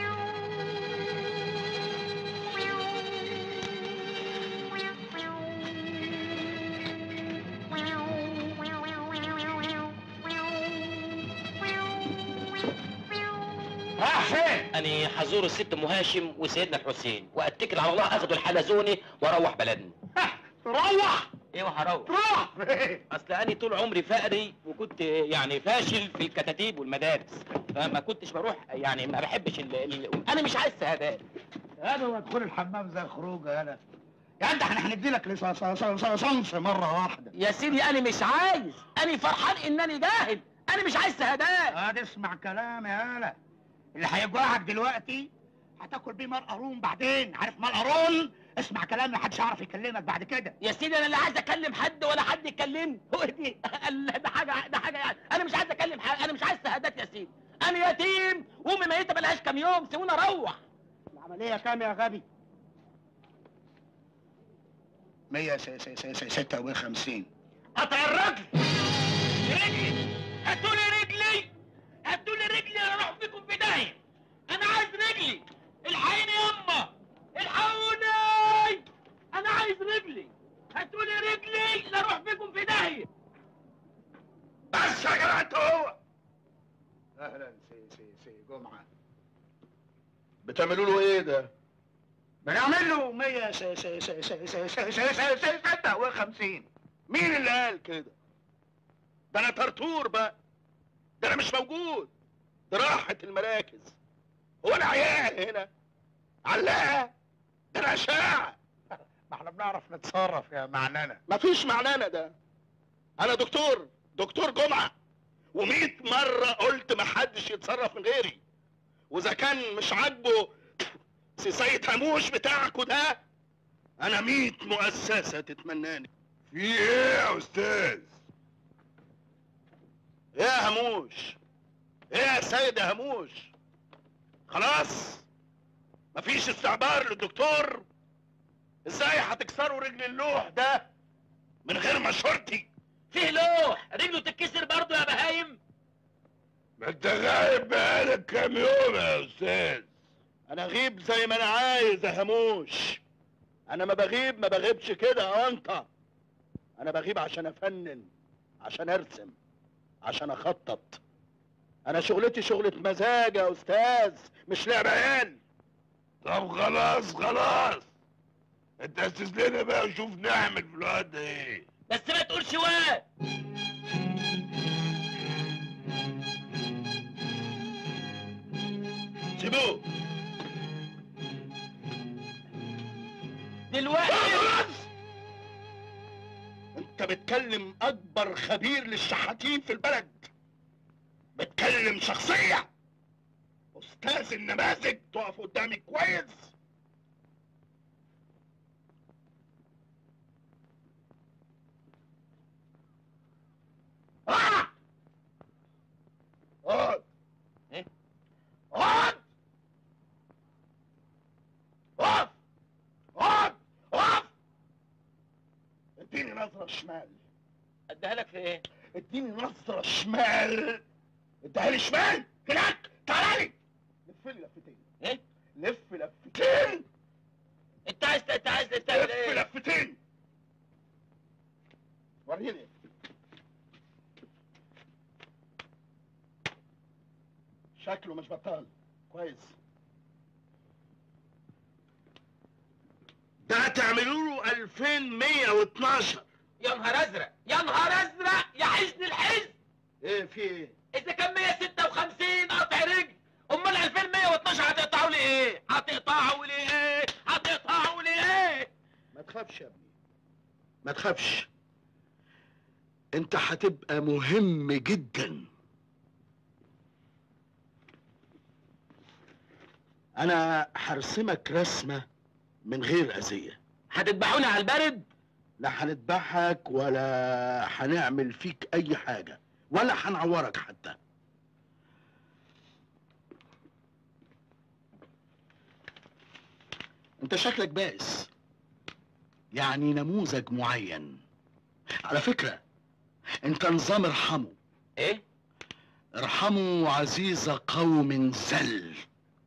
راح فين؟ أنا حزور الست أم هاشم وسيدنا الحسين وأتكل على الله أخدوا الحلزوني وأروح بلدنا. تروح؟ ايوه هروح. تروح؟ اصل انا طول عمري فقري وكنت يعني فاشل في الكتاتيب والمدارس، فما كنتش بروح يعني ما بحبش ال ال انا مش عايز شهادات. هذا وادخل الحمام زي خروجه انا. يا انت احنا هندي لك لصنص مره واحده. يا سيدي انا مش عايز، انا فرحان انني جاهل، انا مش عايز شهادات. هات اسمع كلام يا هلا. اللي هيجوعك دلوقتي هتاكل بيه مال قارون بعدين، عارف مال قارون؟ اسمع كلامي محدش هيعرف يكلمك بعد كده. يا سيدي انا لا عايز اكلم حد ولا حد يكلمني. هو دي ده حاجه ده حاجه يعني انا مش عايز اكلم حد، انا مش عايز شهادات يا سيدي. انا يتيم وامي ميته بقالهاش كام يوم، سيبوني اروح. العمليه كام يا غبي؟ مية ستة وخمسين. قطع الرجل. رجلي هاتولي رجلي، هاتولي رجلي انا اروح فيكم في داهيه. انا عايز رجلي، الحقيني يما، الحقوني، انا عايز رجلي، هاتولي رجلي لا اروح بيكم في داهيه. بس يا جدع انت هو. اهلا سي سي سي جمعه. بتعملوا له ايه ده؟ بنعمل له مية ستة وخمسين. مين اللي قال كده؟ ده انا طرطور بقى، ده انا مش موجود، ده راحت المراكز. هو انا عيال هنا علاقه؟ ده انا اشاعه. ما احنا بنعرف نتصرف يا معنانه. مفيش معنانه ده. انا دكتور، دكتور جمعه، ومية مره قلت محدش يتصرف من غيري. واذا كان مش عاجبه سي سيد هموش بتاعكوا ده، انا مية مؤسسه تتمناني. في ايه يا استاذ؟ ايه يا هموش؟ ايه يا سيد يا هموش؟ خلاص مفيش استعبار للدكتور. ازاي هتكسروا رجل اللوح ده من غير مشورتي؟ فيه لوح رجله تتكسر برضه يا بهايم؟ ما انت غايب بقالك كام يوم يا استاذ. انا غيب زي ما انا عايز يا هموش. انا ما بغيب ما بغيبش كده يا انت. انا بغيب عشان افنن، عشان ارسم، عشان اخطط. انا شغلتي شغلة مزاج يا استاذ، مش لعب عيال. طب خلاص خلاص، انت استاذ لنا بقى وشوف نعمل في الوقت ده ايه. بس ما تقولش واد. سيبوه دلوقتي. انت بتكلم اكبر خبير للشحاتين في البلد، بتكلم شخصية استاذ النماذج تقف قدامي كويس. اقعد اقعد ايه اقعد اقف اقعد اقف. اديني نظرة شمال. اديها لك في ايه؟ اديني نظرة شمال. اديها لي شمال هناك. تعالى لي. لف لي لفتين. ايه؟ لف لفتين. انت عايز انت عايز تعمل ايه؟ لف لفتين. وريني. شكله مش بطال. كويس. ده تعملوا له ألفين ومية واتناشر. يا نهار ازرق يا نهار ازرق يا حزن الحزن. ايه في ايه؟ اذا كان مية وستة وخمسين قطع رجل، امال ألفين ومية واتناشر هتقطعوا لي ايه؟ هتقطعوا لي ايه؟ هتقطعوا لي ايه؟ ما تخافش يا ابني، ما تخافش. انت هتبقى مهم جدا. انا هرسمك رسمة من غير اذية. هتذبحوني على البرد؟ لا هنذبحك ولا هنعمل فيك اي حاجة ولا هنعورك حتى. انت شكلك بائس، يعني نموذج معين. على فكرة انت نظام ارحموا. ايه؟ ارحموا عزيز قوم زل.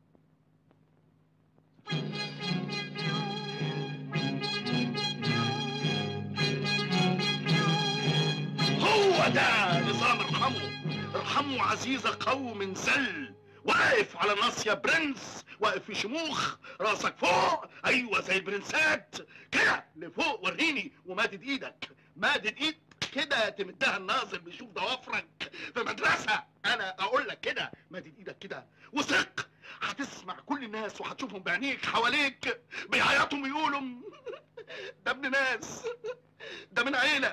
هو ده نظام ارحموا. ارحموا عزيز قوم زل. واقف على ناصية برنس، واقف في شموخ، راسك فوق، ايوه زي البرنسات كده لفوق. وريني. ومادد ايدك، مادد ايد كده تمدها الناظر بيشوف ضوافرك في مدرسة. انا اقول لك كده، مادد ايدك كده وثق. هتسمع كل الناس وهتشوفهم بعينيك حواليك بيعيطوا ويقولوا ده ابن ناس، ده من عيلة،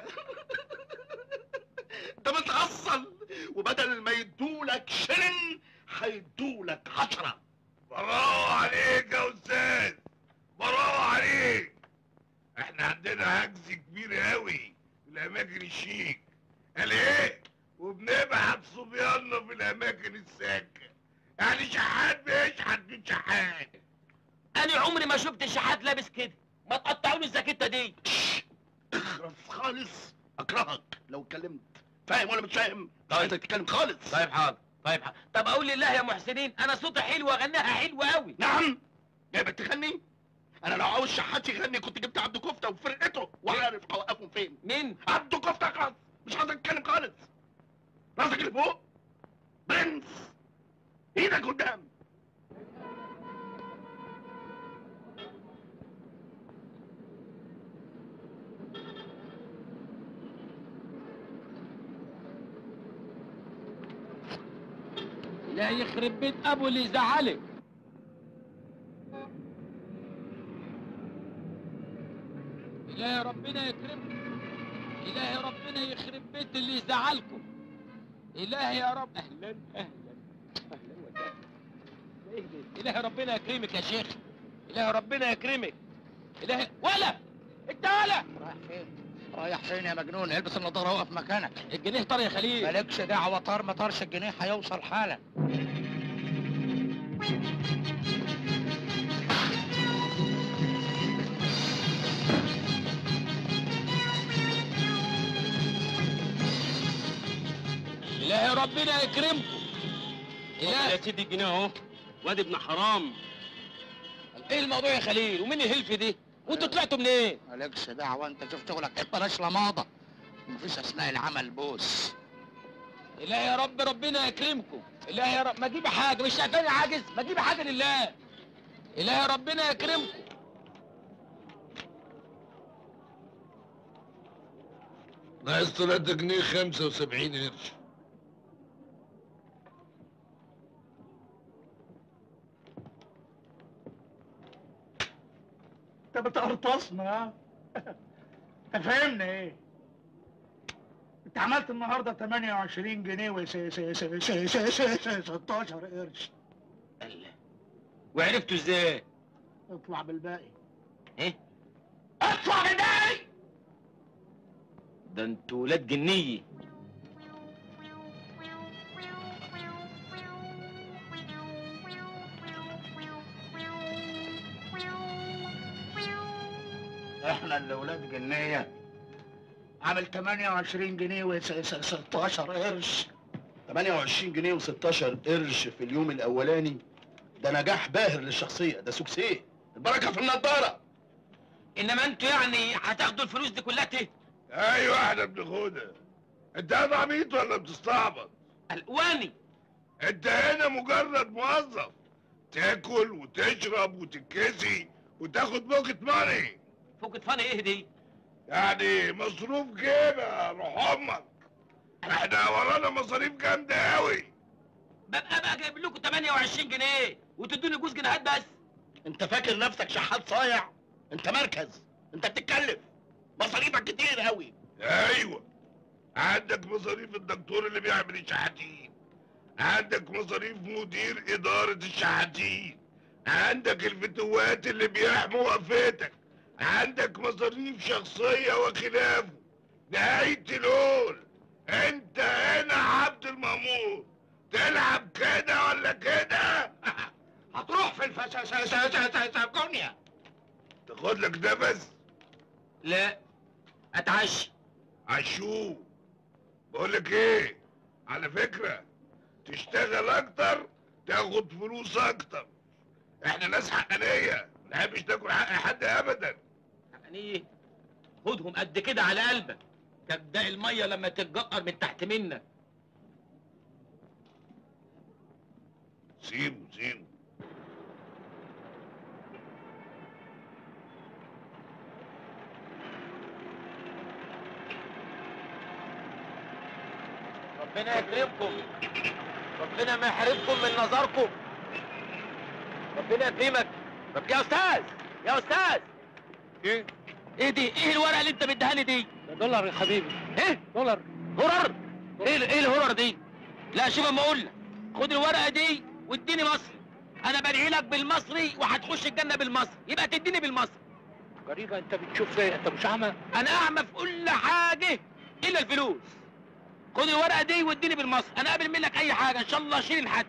ده متأصل. وبدل ما يدولك شلن هيدولك عشرة. برافو عليك يا استاذ، برافو عليك. احنا عندنا هجز كبير قوي في الاماكن الشيك. قال ايه؟ وبنبعت صبياننا في الاماكن الساكنه. يعني شحات بيشحت من شحات. انا عمري ما شفت شحات لابس كده. ما تقطعوا لي الزاكيته دي. اخرس خالص، اكرهك لو اتكلمت. فاهم ولا مش فاهم؟ طيب انت تتكلم خالص. طيب حاضر طيب حاضر. طب اقول لله يا محسنين انا صوتي حلو واغنيها حلوه قوي. نعم. جايبك تغني؟ انا لو عاوز شحات يغني كنت جبت عبد كفته وفرقته وعارف اوقفهم فين. مين؟ عبد كفته. خلاص مش عايز اتكلم خالص. راسك اللي فوق برنس، ايدك قدام. لا يخرب بيت ابو اللي يزعلك. إلهي ربنا يكرمكم. إلهي ربنا يخرب بيت اللي يزعلكم. إلهي يا رب. أهلا أهلا أهلا وسهلا. إيه ده؟ إلهي ربنا يكرمك يا شيخ. إلهي ربنا يكرمك. إلهي ولا أنت ولا رايح فين؟ رايح فين يا مجنون؟ البس النضاره وقف مكانك. الجنيه طار يا خليل. مالكش دعوه، طار ما طارش الجنيه هيوصل حالا. إلهي ربنا يكرمكم. إلهي يا سيدي الجنيه اهو، وادي ابن حرام. ايه الموضوع يا خليل؟ ومين الهلف دي؟ وانتوا طلعتوا منين؟ مالكش دعوه، انت شوف شغلك، انت بلاش لماضه. مفيش اثناء العمل بوس. إلهي يا رب ربنا يكرمكم. إلهي يا رب ما تجيبي حاجه، مش شايفاني عاجز؟ ما تجيبي حاجه لله. إلهي ربنا يكرمكم. ناقص تلاتة جنيه خمسة وسبعين قرش. انت بتقرطصنا ها؟ انت فاهمني ايه؟ انت عملت النهارده تمانية وعشرين جنيه و ستاشر قرش. الله، وعرفتوا ازاي؟ اطلع بالباقي. ايه؟ اطلع بالباقي؟ ده انتوا ولاد جنيه. احنا اللي ولاد جنيه. عامل تمانية وعشرين جنيه و ستاشر قرش. تمانية وعشرين جنيه وستاشر قرش في اليوم الاولاني، ده نجاح باهر للشخصيه، ده سوكسيه، البركه في النضاره. انما انتوا يعني هتاخدوا الفلوس دي كلها تهت؟ ايوه احنا بناخدها. انت هنا عبيط ولا بتستعبط؟ الواني. انت هنا مجرد موظف، تاكل وتشرب وتتكسي وتاخد بوكت ماني. بوكت ماني ايه دي؟ يعني مصروف جيبه روح امك. احنا ورانا مصاريف جامده قوي. ببقى بقى جايب لكم تمانية وعشرين جنيه وتدوني جوز جنيهات بس. انت فاكر نفسك شحات صايع؟ انت مركز، انت بتتكلف، مصاريفك كتير قوي. ايوه، عندك مصاريف الدكتور اللي بيعمل الشحاتين، عندك مصاريف مدير اداره الشحاتين، عندك الفتوات اللي بيحموا وقفتك، عندك مصاريف شخصيه وخلافه. نهايه الهول، انت هنا عبد المأمور، تلعب كده ولا كده هتروح في الفساسونيا. تاخد لك نفس؟ لا، اتعشى. عشوه. بقول لك ايه، على فكره تشتغل اكتر تاخد فلوس اكتر. احنا ناس حقانيه، ما نحبش ناكل حق حد ابدا. حقانيه؟ خدهم قد كده على قلبك، تبدا الميه لما تتجقر من تحت منك. سيبه سيبه. ربنا يكرمكم، ربنا ما يحرمكم من نظركم، ربنا يكرمك. طب يا استاذ، يا استاذ، ايه؟ ايه دي؟ ايه الورقه اللي انت مديها لي دي؟ دولار يا حبيبي. ايه؟ دولار. هرر؟ ايه ايه الهرر دي؟ لا شوف اما اقول لك، خد الورقه دي واديني مصري، انا بدعي لك بالمصري وهتخش الجنه بالمصري، يبقى تديني بالمصري. غريبه، انت بتشوف زي انت مش اعمى؟ انا اعمى في كل حاجه الا الفلوس. خد الورقه دي واديني بالمصري، انا قابل منك اي حاجه ان شاء الله اشيل الحد.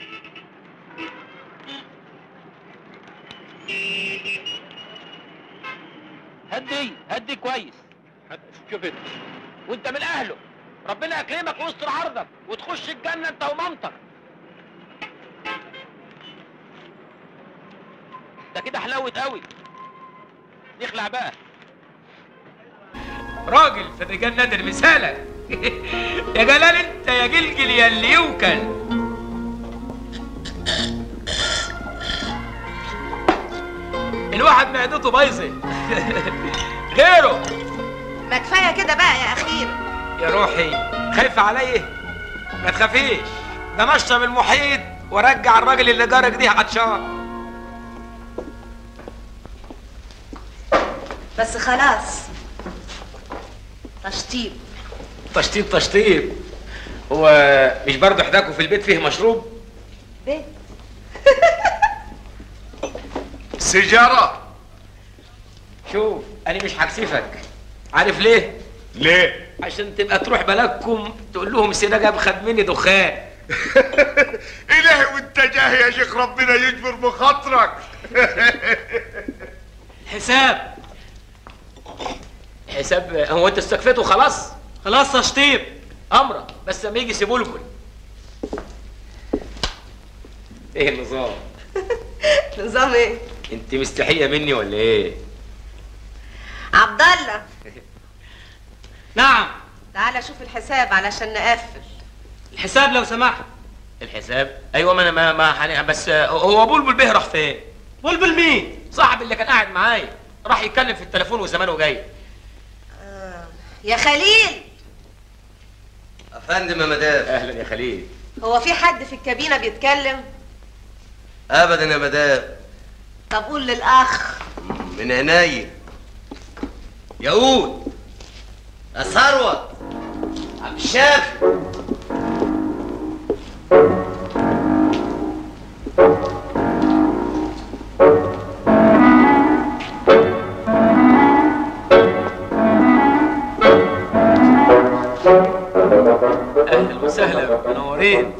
هدي هدي كويس. شوف انت، وانت من اهله، ربنا يكرمك ويستر عرضك وتخش الجنه انت ومامتك. ده كده حلاوه قوي. نخلع بقى. راجل في الرجال نادر مثالك. يا جلال انت يا جلجل يا اللي يوكل. الواحد معدته بايظه. غيره. ما كفايه كده بقى يا اخير. يا روحي خايفه عليا؟ ما تخافيش، ده نشرب المحيط ورجع الراجل اللي جارك دي عطشان. بس خلاص، تشطيب. تشطيب تشطيب. هو مش برضه حداكوا في البيت فيه مشروب؟ بيت. سيجاره. شوف انا مش هكسفك، عارف ليه؟ ليه؟ عشان تبقى تروح بلدكم تقول لهم سيدة جاب خد مني دخان الهي وانت جاي يا شيخ، ربنا يجبر بخاطرك. حساب حساب؟ هو انت استكفيته خلاص؟ خلاص يا شطيب. امرك، بس لما يجي سيبولبل. ايه النظام؟ نظام ايه؟ انت مستحيه مني ولا ايه؟ عبد الله نعم. تعالى شوف الحساب علشان نقفل. الحساب لو سمحت. الحساب؟ ايوه، ما انا ما, ما حن... بس هو بلبل بيه راح فين؟ بلبل مين؟ صاحب اللي كان قاعد معايا، راح يتكلم في التليفون وزمانه جاي. آه. يا خليل. افندم يا مدام. اهلا يا خليل. هو في حد في الكابينه بيتكلم؟ ابدا يا مدام. طب قول للاخ. من عينيا. ياقوت، يا ثروت، عبد الشافي. اهلا وسهلا، منورين.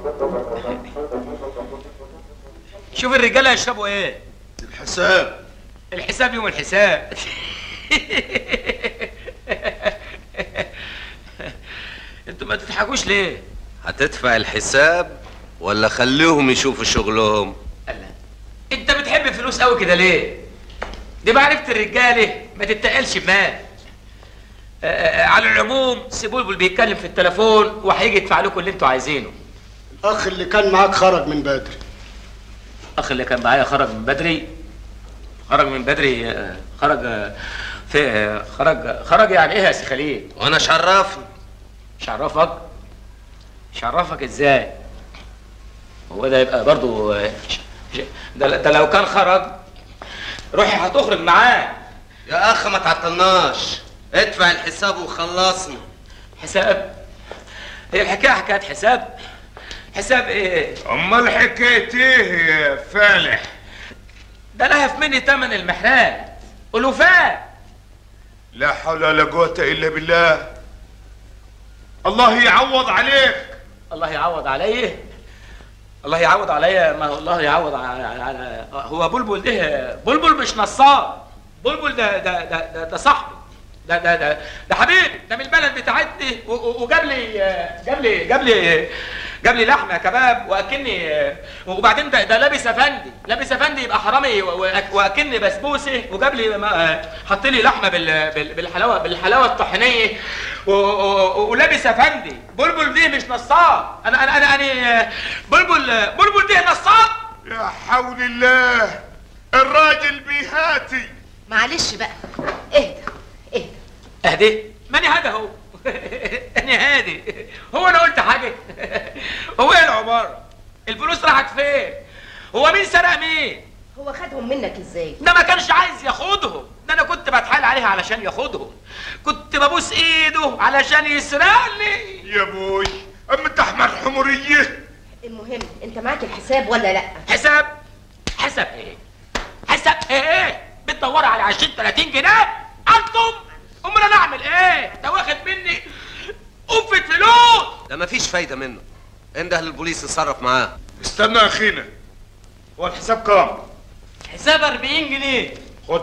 شوف الرجاله يشربوا ايه؟ الحساب. الحساب يوم الحساب. انتوا ما تضحكوش ليه؟ هتدفع الحساب ولا خليهم يشوفوا شغلهم؟ انت بتحب الفلوس قوي كده ليه؟ دي معرفة الرجاله ما تتقلش بمال. آه على العموم سيبولبل بيتكلم في التليفون وهيجي يدفع لكم اللي انتوا عايزينه. الاخ اللي كان معاك خرج من بدري. الاخ اللي كان معايا خرج من بدري؟ خرج من بدري؟ آه خرج آه في آه خرج خرج يعني ايه يا سي خليل؟ وانا ايش عرفني؟ مش عرفك؟ مش عرفك ازاي؟ هو ده يبقى برضو آه ده, ده لو كان خرج روحي هتخرج معاه. يا اخ ما تعطلناش، ادفع الحساب وخلصنا. حساب؟ هي الحكايه حكايه حساب؟ حساب ايه؟ امال حكايه ايه يا فالح؟ ده لهف مني تمن المحرات الوفات. لا حول ولا قوه الا بالله. الله يعوض عليك. الله يعوض عليه؟ الله يعوض عليا؟ ما هو الله يعوض على, على هو بلبل ده بلبل مش نصاب. بلبل ده ده ده ده, ده صاحبي، ده ده ده ده حبيبي، ده من البلد بتاعتي، وجاب لي جاب لي جاب لي جاب لي لحمه كباب واكني، وبعدين ده, ده لابس افندي، لابس افندي يبقى حرامي واكني بسبوسه، وجاب لي حط لي لحمه بالحلاوه بالحلاوه الطحينيه، ولابس افندي. بلبل دي مش نصاب. انا انا انا انا بلبل بلبل دي نصاب. يا حول الله، الراجل بيهاتي. معلش بقى، اهدى اهدى. اهدي؟ ماني هذا هو. انا هادي. هو انا قلت حاجه؟ هو ايه العباره؟ الفلوس راحت فين؟ هو مين سرق مين؟ هو خدهم منك ازاي؟ ده ما كانش عايز ياخدهم، ده انا كنت بتحايل عليها علشان ياخدهم، كنت ببوس ايده علشان يسرقني. يا ابوي اما انت احمر حموريه. المهم انت معاك الحساب ولا لا؟ حساب؟ حساب ايه؟ حساب ايه؟ بتدوري على عشرين تلاتين جنيه؟ انتم؟ امال انا اعمل ايه؟ ده واخد مني قفة فلوس. ده مفيش فايده منه، انده للبوليس يتصرف معاه. استنى يا اخينا، هو الحساب كام؟ حساب أربعين جنيه. خد.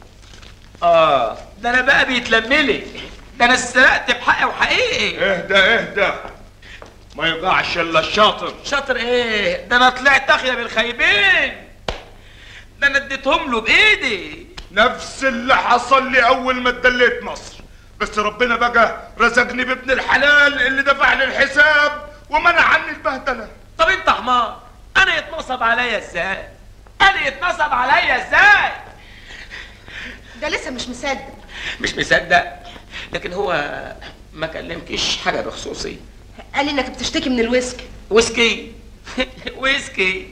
اه ده انا بقى بيتلملي، ده انا سرقت بحقي وحقيقي. اهدى اهدى، ما يضيعش الا الشاطر. شاطر ايه؟ ده انا طلعت اخيا بالخايبين، ده انا اديتهم له بايدي. نفس اللي حصل لي اول ما اتدليت مصر، بس ربنا بقى رزقني بابن الحلال اللي دفع لي الحساب ومنع عني البهدله. طب انت حمار، انا يتنصب عليا ازاي؟ انا يتنصب عليا ازاي؟ ده لسه مش مصدق. مش مصدق؟ لكن هو ما كلمكش حاجه بخصوصي. قال لي انك بتشتكي من الويسكي. ويسكي؟ ويسكي،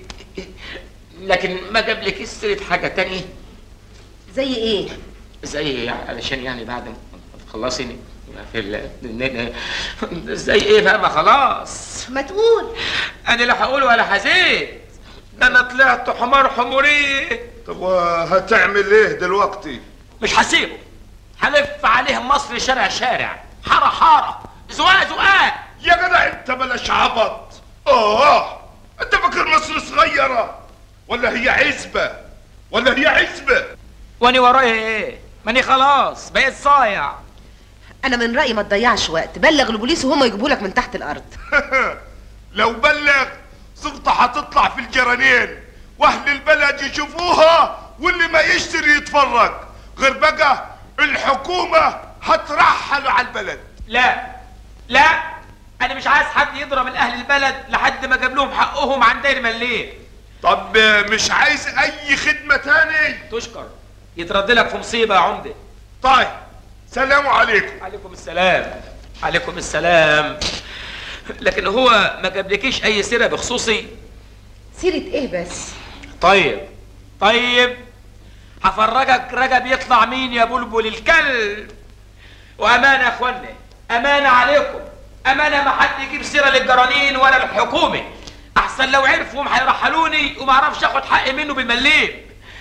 لكن ما جابلك سيره حاجه تانية؟ زي ايه؟ زي علشان يعني بعد ما تخلصي في ال زي ايه بقى؟ ما خلاص ما تقول. انا لا هقول ولا هزيد، ده انا طلعت حمار حموريه. طب وهتعمل ايه دلوقتي؟ مش هسيبه، هلف عليه مصر شارع شارع، حاره حاره، زقاق زقاق. يا جدع انت بلاش عبط، اه انت فاكر مصر صغيرة ولا هي عزبة ولا هي عزبة؟ واني ورايا ايه؟ ماني خلاص بقيت صايع. انا من رايي ما تضيعش وقت، بلغ البوليس وهم يجيبوا لك من تحت الارض. لو بلغ صورته هتطلع في الجرانين واهل البلد يشوفوها واللي ما يشتري يتفرج، غير بقى الحكومة هترحل على البلد. لا لا انا مش عايز حد يضرب الاهل البلد لحد ما جاب لهم حقهم عن داير مليل. طب مش عايز اي خدمة تاني؟ تشكر، يترد لك في مصيبة يا عمدة. طيب سلام عليكم. عليكم السلام. عليكم السلام. لكن هو ما جابلكيش اي سيرة بخصوصي؟ سيرة ايه بس؟ طيب طيب هفرجك رجب يطلع مين يا بلبل الكلب. وامانة يا اخوانا، امانة عليكم، امانة ما حد يجيب سيرة للجرانين ولا الحكومة، احسن لو عرفوا هيرحلوني وما اعرفش اخد حقي منه بالمليم.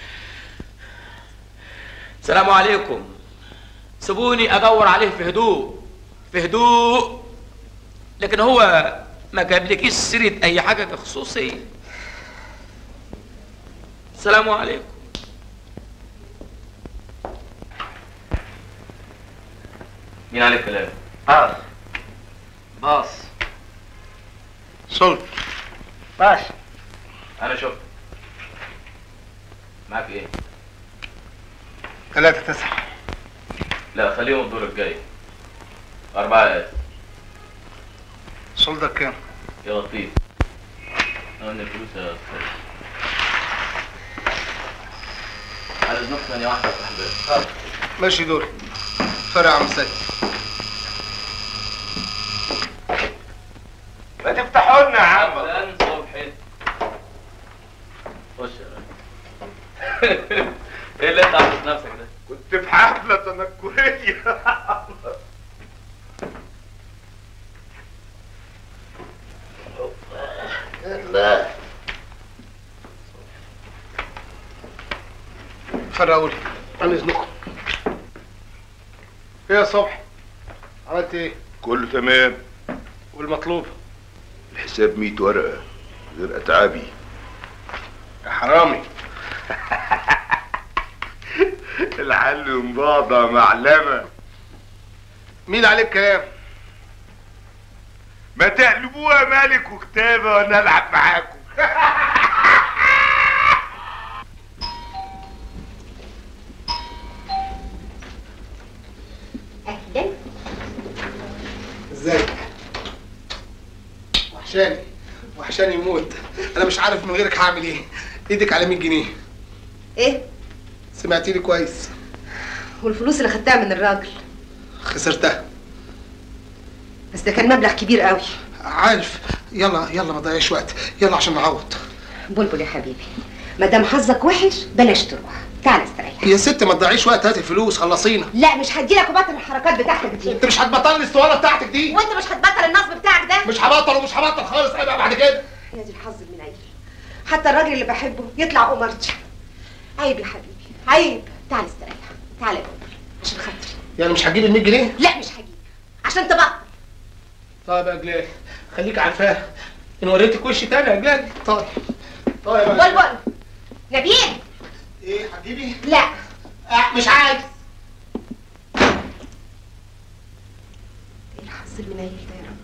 السلام عليكم. سيبوني ادور عليه في هدوء في هدوء. لكن هو ما جابلكيش سيرة اي حاجة بخصوصي؟ السلام عليكم. مين عليك كلام؟ باص باص سلطة باش. انا شفت. معاك ايه؟ ثلاثة تسعة. لا خليهم الدور الجاي. أربعة آلاف. سلطة كام؟ يا لطيف. أنا الفلوس يا أستاذ. على إذنك ثانية واحدة يا أحباب. ماشي دوري. فرع عم سيد. ما تفتحوا لنا يا عم. فلان صبحي. خش يا راجل. إيه اللي أنت عامل في نفسك ده؟ كنت في حفلة تنكرية. لا فرقوا لي عن اذنكم. ايه يا صبحي؟ عملت ايه؟ كله تمام. والمطلوب؟ الحساب مية ورقة غير أتعابي. يا حرامي. الحل مباضة معلمة. مين عليك كلام؟ ما تقلبوها مالك وكتابة وانا العب معاكم. اهلا. ازيك؟ وحشاني وحشاني يموت. انا مش عارف من غيرك هعمل ايه. ايدك على مية جنيه. ايه؟ سمعتيني كويس. والفلوس اللي خدتها من الراجل؟ خسرتها. بس ده كان مبلغ كبير قوي. عارف. يلا يلا ما تضيعش وقت، يلا عشان نعوض. بلبل يا حبيبي، ما دام حظك وحش بلاش تروح، تعال استريح. يا ست ما تضيعيش وقت، هات الفلوس خلصينا. لا مش هديلك وبطل الحركات بتاعتك دي. انت مش هتبطل الاسطوانه بتاعتك دي. وانت مش هتبطل النصب بتاعك ده. مش هبطل ومش هبطل خالص ابقى بعد كده. يا دي الحظ المنيل، حتى الراجل اللي بحبه يطلع قمرتي. عيب يا حبيبي عيب. تعال استريح، تعال يا بلبل عشان خاطري. يعني مش هتجيب ال مية جنيه؟ لا مش هجيب عشان تبطل. طيب يا جلال خليك عارفاها، ان وريتك وشي تاني يا جلال. طيب طيب بلبل. نبيل. ايه هتجيبي؟ لا أه مش عايز. ايه الحظ المنيل ده يا رب.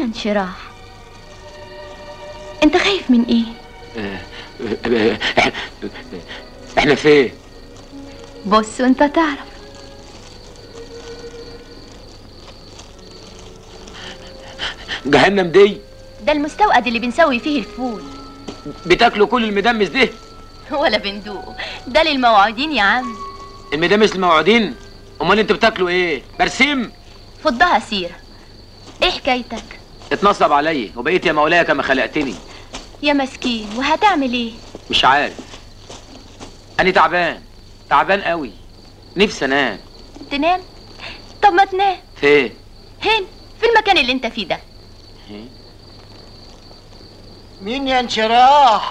انشراح، انت خايف من ايه؟ احنا فين؟ بص وانت تعرف. جهنم دي؟ ده المستوقد اللي بنسوي فيه الفول. بتاكلوا كل المدمس ده؟ ولا بندوقه، ده للموعودين يا عم. المدامس الموعودين؟ امال انتوا بتاكلوا ايه؟ برسيم؟ فضها سيره. ايه حكايتك؟ اتنصب عليا وبقيت يا مولاي كما خلقتني. يا مسكين، وهتعمل ايه؟ مش عارف. انا تعبان تعبان قوي، نفسي انام. تنام؟ طب ما تنام. فين؟ هنا في المكان اللي انت فيه ده. مين يا انشراح؟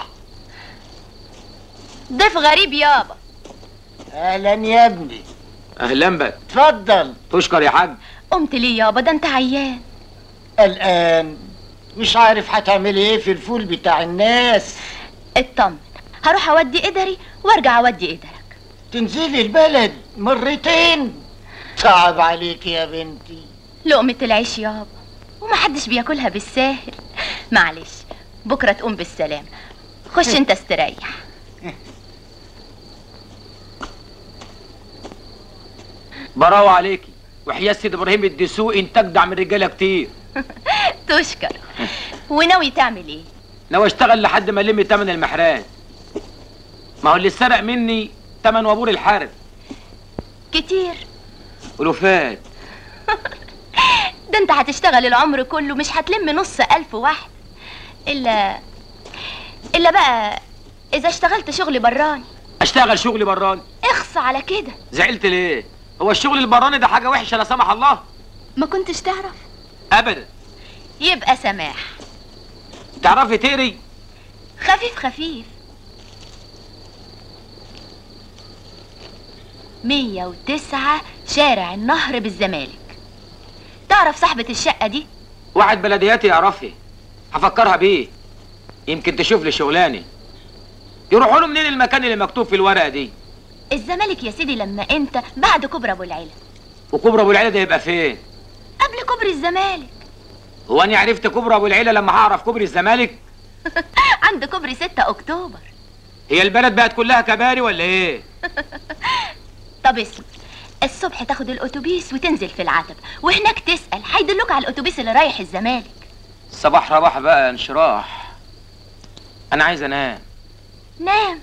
ضيف غريب يابا. اهلا يا ابني. اهلا بك. اتفضل. تشكر يا حاج. قمت ليه يابا؟ ده انت عيان. الان مش عارف هتعمل ايه في الفول بتاع الناس. اطمن، هروح اودي قدري وارجع اودي قدرك. تنزلي البلد مرتين؟ صعب عليك يا بنتي. لقمة العيش يابا، ومحدش بياكلها بالساهل. معلش، بكره تقوم بالسلام. خش انت استريح. براوة عليكي، وحياة سيد ابراهيم الدسوقي انت اجدع من رجاله كتير. تشكر. وناوي تعمل ايه؟ ناوي اشتغل لحد ما الم تمن المحرات. ما هو اللي سرق مني تمن وابور الحرب. كتير. ولوفات. ده انت هتشتغل العمر كله، مش هتلم نص الف واحد. الا الا بقى اذا اشتغلت شغل براني. اشتغل شغل براني؟ اخص على كده. زعلت ليه؟ هو الشغل البراني ده حاجه وحشه لا سمح الله؟ ما كنتش تعرف؟ ابدا. يبقى سماح. تعرفي تقري؟ خفيف خفيف. مية وتسعة شارع النهر بالزمالك. تعرف صاحبة الشقة دي؟ واحد بلدياتي يعرفها، هفكرها بيه، يمكن تشوف لي شغلانه. يروحوا له منين المكان اللي مكتوب في الورقه دي؟ الزمالك يا سيدي، لما انت بعد كوبري ابو العيله. وكوبري ابو العيله ده يبقى فين؟ قبل كوبري الزمالك. هو انا عرفت كوبري ابو العيله لما هعرف كوبري الزمالك؟ عند كوبري ستة اكتوبر. هي البلد بقت كلها كباري ولا ايه؟ طب اسمع، الصبح تاخد الاتوبيس وتنزل في العتبة، وهناك تسأل هيدلوك على الاتوبيس اللي رايح الزمالك. صباح رباح بقى يا انشراح، انا عايز انام. نام.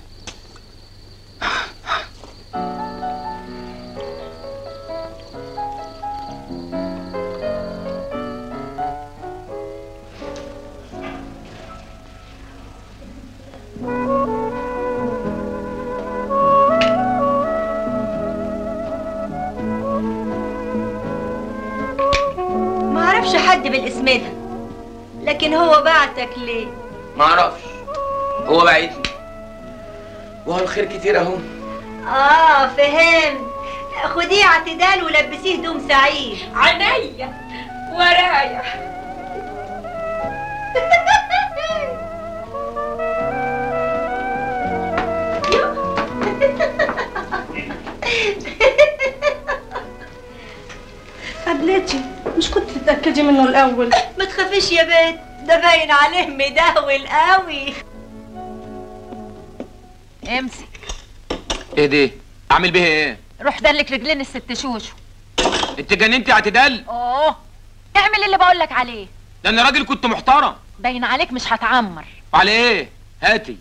معرفش حد بالاسم ده، لكن هو بعتك ليه؟ معرفش، هو بعتني وهو الخير كتير اهو. اه فهمت. خديه اعتدال ولبسيه هدوم سعيد. عينيا ورايا. قبلتي مش كنت تتأكدي منه الأول؟ ما تخافيش يا بنت، ده باين عليه مدهول قوي. امسك. ايه دي؟ اعمل بيها ايه؟ روح دلك رجلين الست شوشو. انت جننتي اعتدال؟ اوه، اعمل اللي بقولك عليه. ده انا راجل كنت محترم. باين عليك مش هتعمر. على ايه؟ هاتي.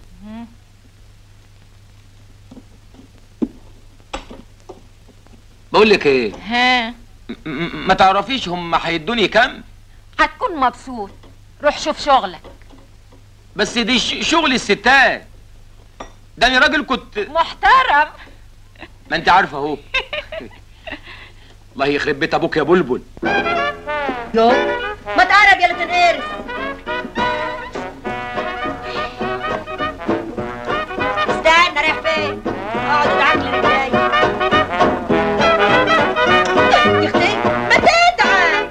بقول لك ايه؟ ها؟ ما تعرفيش هم هيدوني كام؟ هتكون مبسوط. روح شوف شغلك. بس دي شغل الستات، ده انا راجل كنت محترم. ما انت عارفه اهو. الله يخرب بيت ابوك يا بلبل. يو ما تقرب يا اللي تنقرف. استنى، رايح فين؟ اقعد ادعك لي رجلي. يا اختي ما تدعك.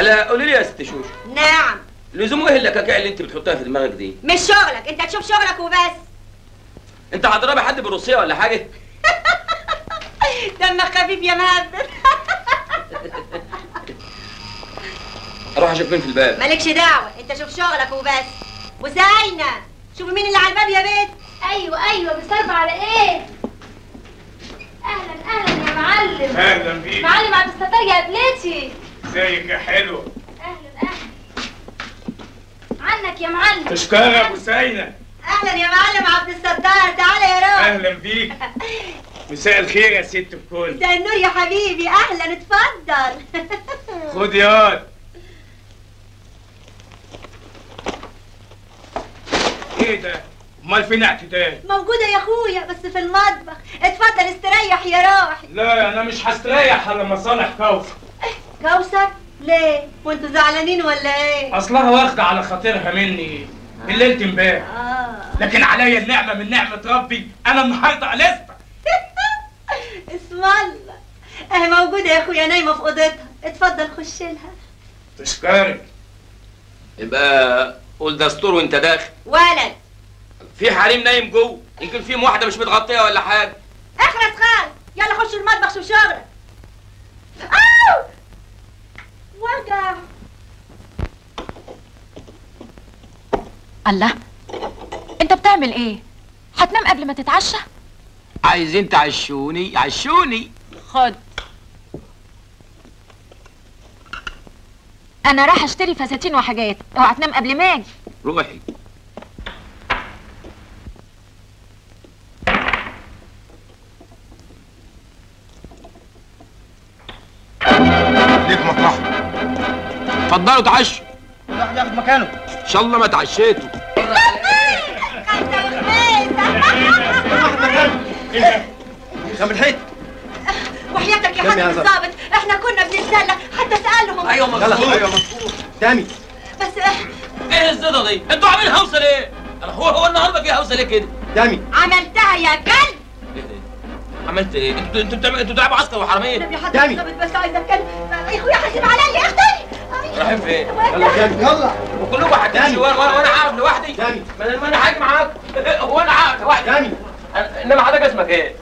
هلا قولي لي يا ست شوش، نعم. لزوم ايه اللكاكيع اللي انت بتحطها في دماغك دي؟ مش شغلك، انت تشوف شغلك وبس. انت هتضربي حد بالروسيه ولا حاجه؟ دمك خفيف يا مهبل. اروح اشوف مين في الباب. مالكش دعوه، انت شوف شغلك وبس. وزينة، شوفي مين اللي على الباب يا بنت. ايوه ايوه، بتصرف على ايه؟ اهلا اهلا يا معلم. اهلا بيك. معلم عبد الستار يا قبلتي. ازيك يا حلو؟ اهلا اهلا. عنك يا معلم. تشكر يا ابو سينا. اهلا يا معلم عبد الستار، تعالى يا روح. اهلا بيك. مساء الخير يا ست الكل. مساء النور يا حبيبي، اهلا اتفضل. خد ياض. ايه ده؟ امال فين اعتدال؟ موجودة يا اخويا بس في المطبخ، اتفضل استريح يا روحي. لا انا مش هستريح الا لما اصالح كوثر. كوثر؟ ليه؟ وانتوا زعلانين ولا ايه؟ اصلها واخدة على خاطرها مني الليلة امبارح. اه لكن عليا النعمة من نعمة ربي، انا النهارده قلصت. اسم الله. اهي موجودة يا اخويا نايمة في اوضتها، اتفضل خش لها. تشكرك. يبقى قول دستور وانت داخل. ولد في حريم نايم جوه، يمكن فيهم واحده مش متغطيه ولا حاجه. اخرس خالص، يلا خش المطبخ شوف شغلك. اوه وجع. الله، انت بتعمل ايه؟ هتنام قبل ما تتعشى؟ عايزين تعشوني عشوني. خد، انا راح اشتري فساتين وحاجات، اوعى تنام قبل ما اجي. روحي. ليك مصلحة. اتفضلوا تعشوا. واحد ياخد مكانه. ان شاء الله ما تعشيتوا. كم الحيط؟ وحياتك يا حضرة الظابط، احنا كنا بنتسلى حتى سألهم. ايوه مظبوط ايوه مظبوط. تاني. بس ايه الزيطه دي؟ انتوا عاملين هوسه ليه؟ هو هو النهارده في هوسه ليه كده؟ تاني. عملتها يا كلب. عملت ايه؟ انتوا انتوا بتعملوا انتوا بتلعبوا عسكر وحراميه. يا حضرة الظابط بس عايزة اتكلم. يا اخويا حاسب عليا يا اختي. رايحين فين؟ يلا تاني يلا. وكلكم هتمشي وانا وانا وانا قاعد لوحدي؟ تاني. ما انا ما انا هاجي معاك. هو انا قاعد لوحدي؟ تاني. انما حضرتك اسمك ايه؟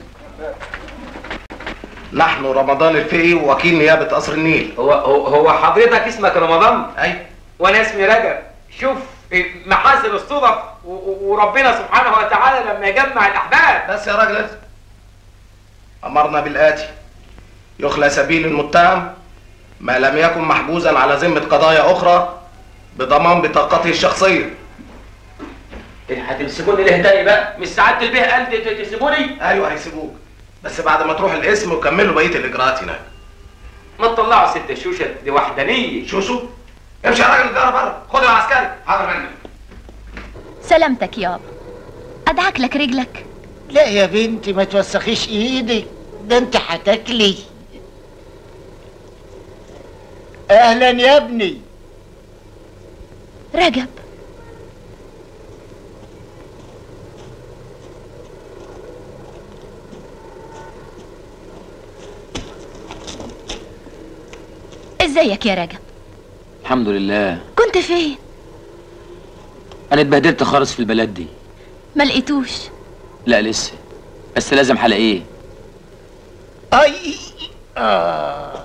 نحن رمضان الفقي ووكيل نيابة قصر النيل. هو هو هو حضرتك اسمك رمضان؟ ايوه. وانا اسمي رجب. شوف محاسن الصدف وربنا سبحانه وتعالى لما يجمع الاحباب. بس يا راجل اسم. امرنا بالاتي: يخلى سبيل المتهم ما لم يكن محجوزا على ذمة قضايا اخرى بضمان بطاقته الشخصية. هتمسكوني ليه تاني بقى؟ مش سعادة البيه قال تسيبوني؟ ايوه هيسيبوك، بس بعد ما تروح القسم وكملوا بقية الاجراءات هناك. ما تطلعوا ست الشوشة دي وحدانية. شوشو؟ امشي يا راجل الجارة بره، خد العسكري. حاضر منك. سلامتك يابا، ادعك لك رجلك. لا يا بنتي ما توسخيش ايدك، ده انت هتاكلي. اهلا يا ابني. رجب، ازيك يا رجب؟ الحمد لله. كنت فين؟ انا اتبهدلت خالص في البلد دي. ما لقيتوش؟ لا لسه، بس لازم هلاقيه. اي آه.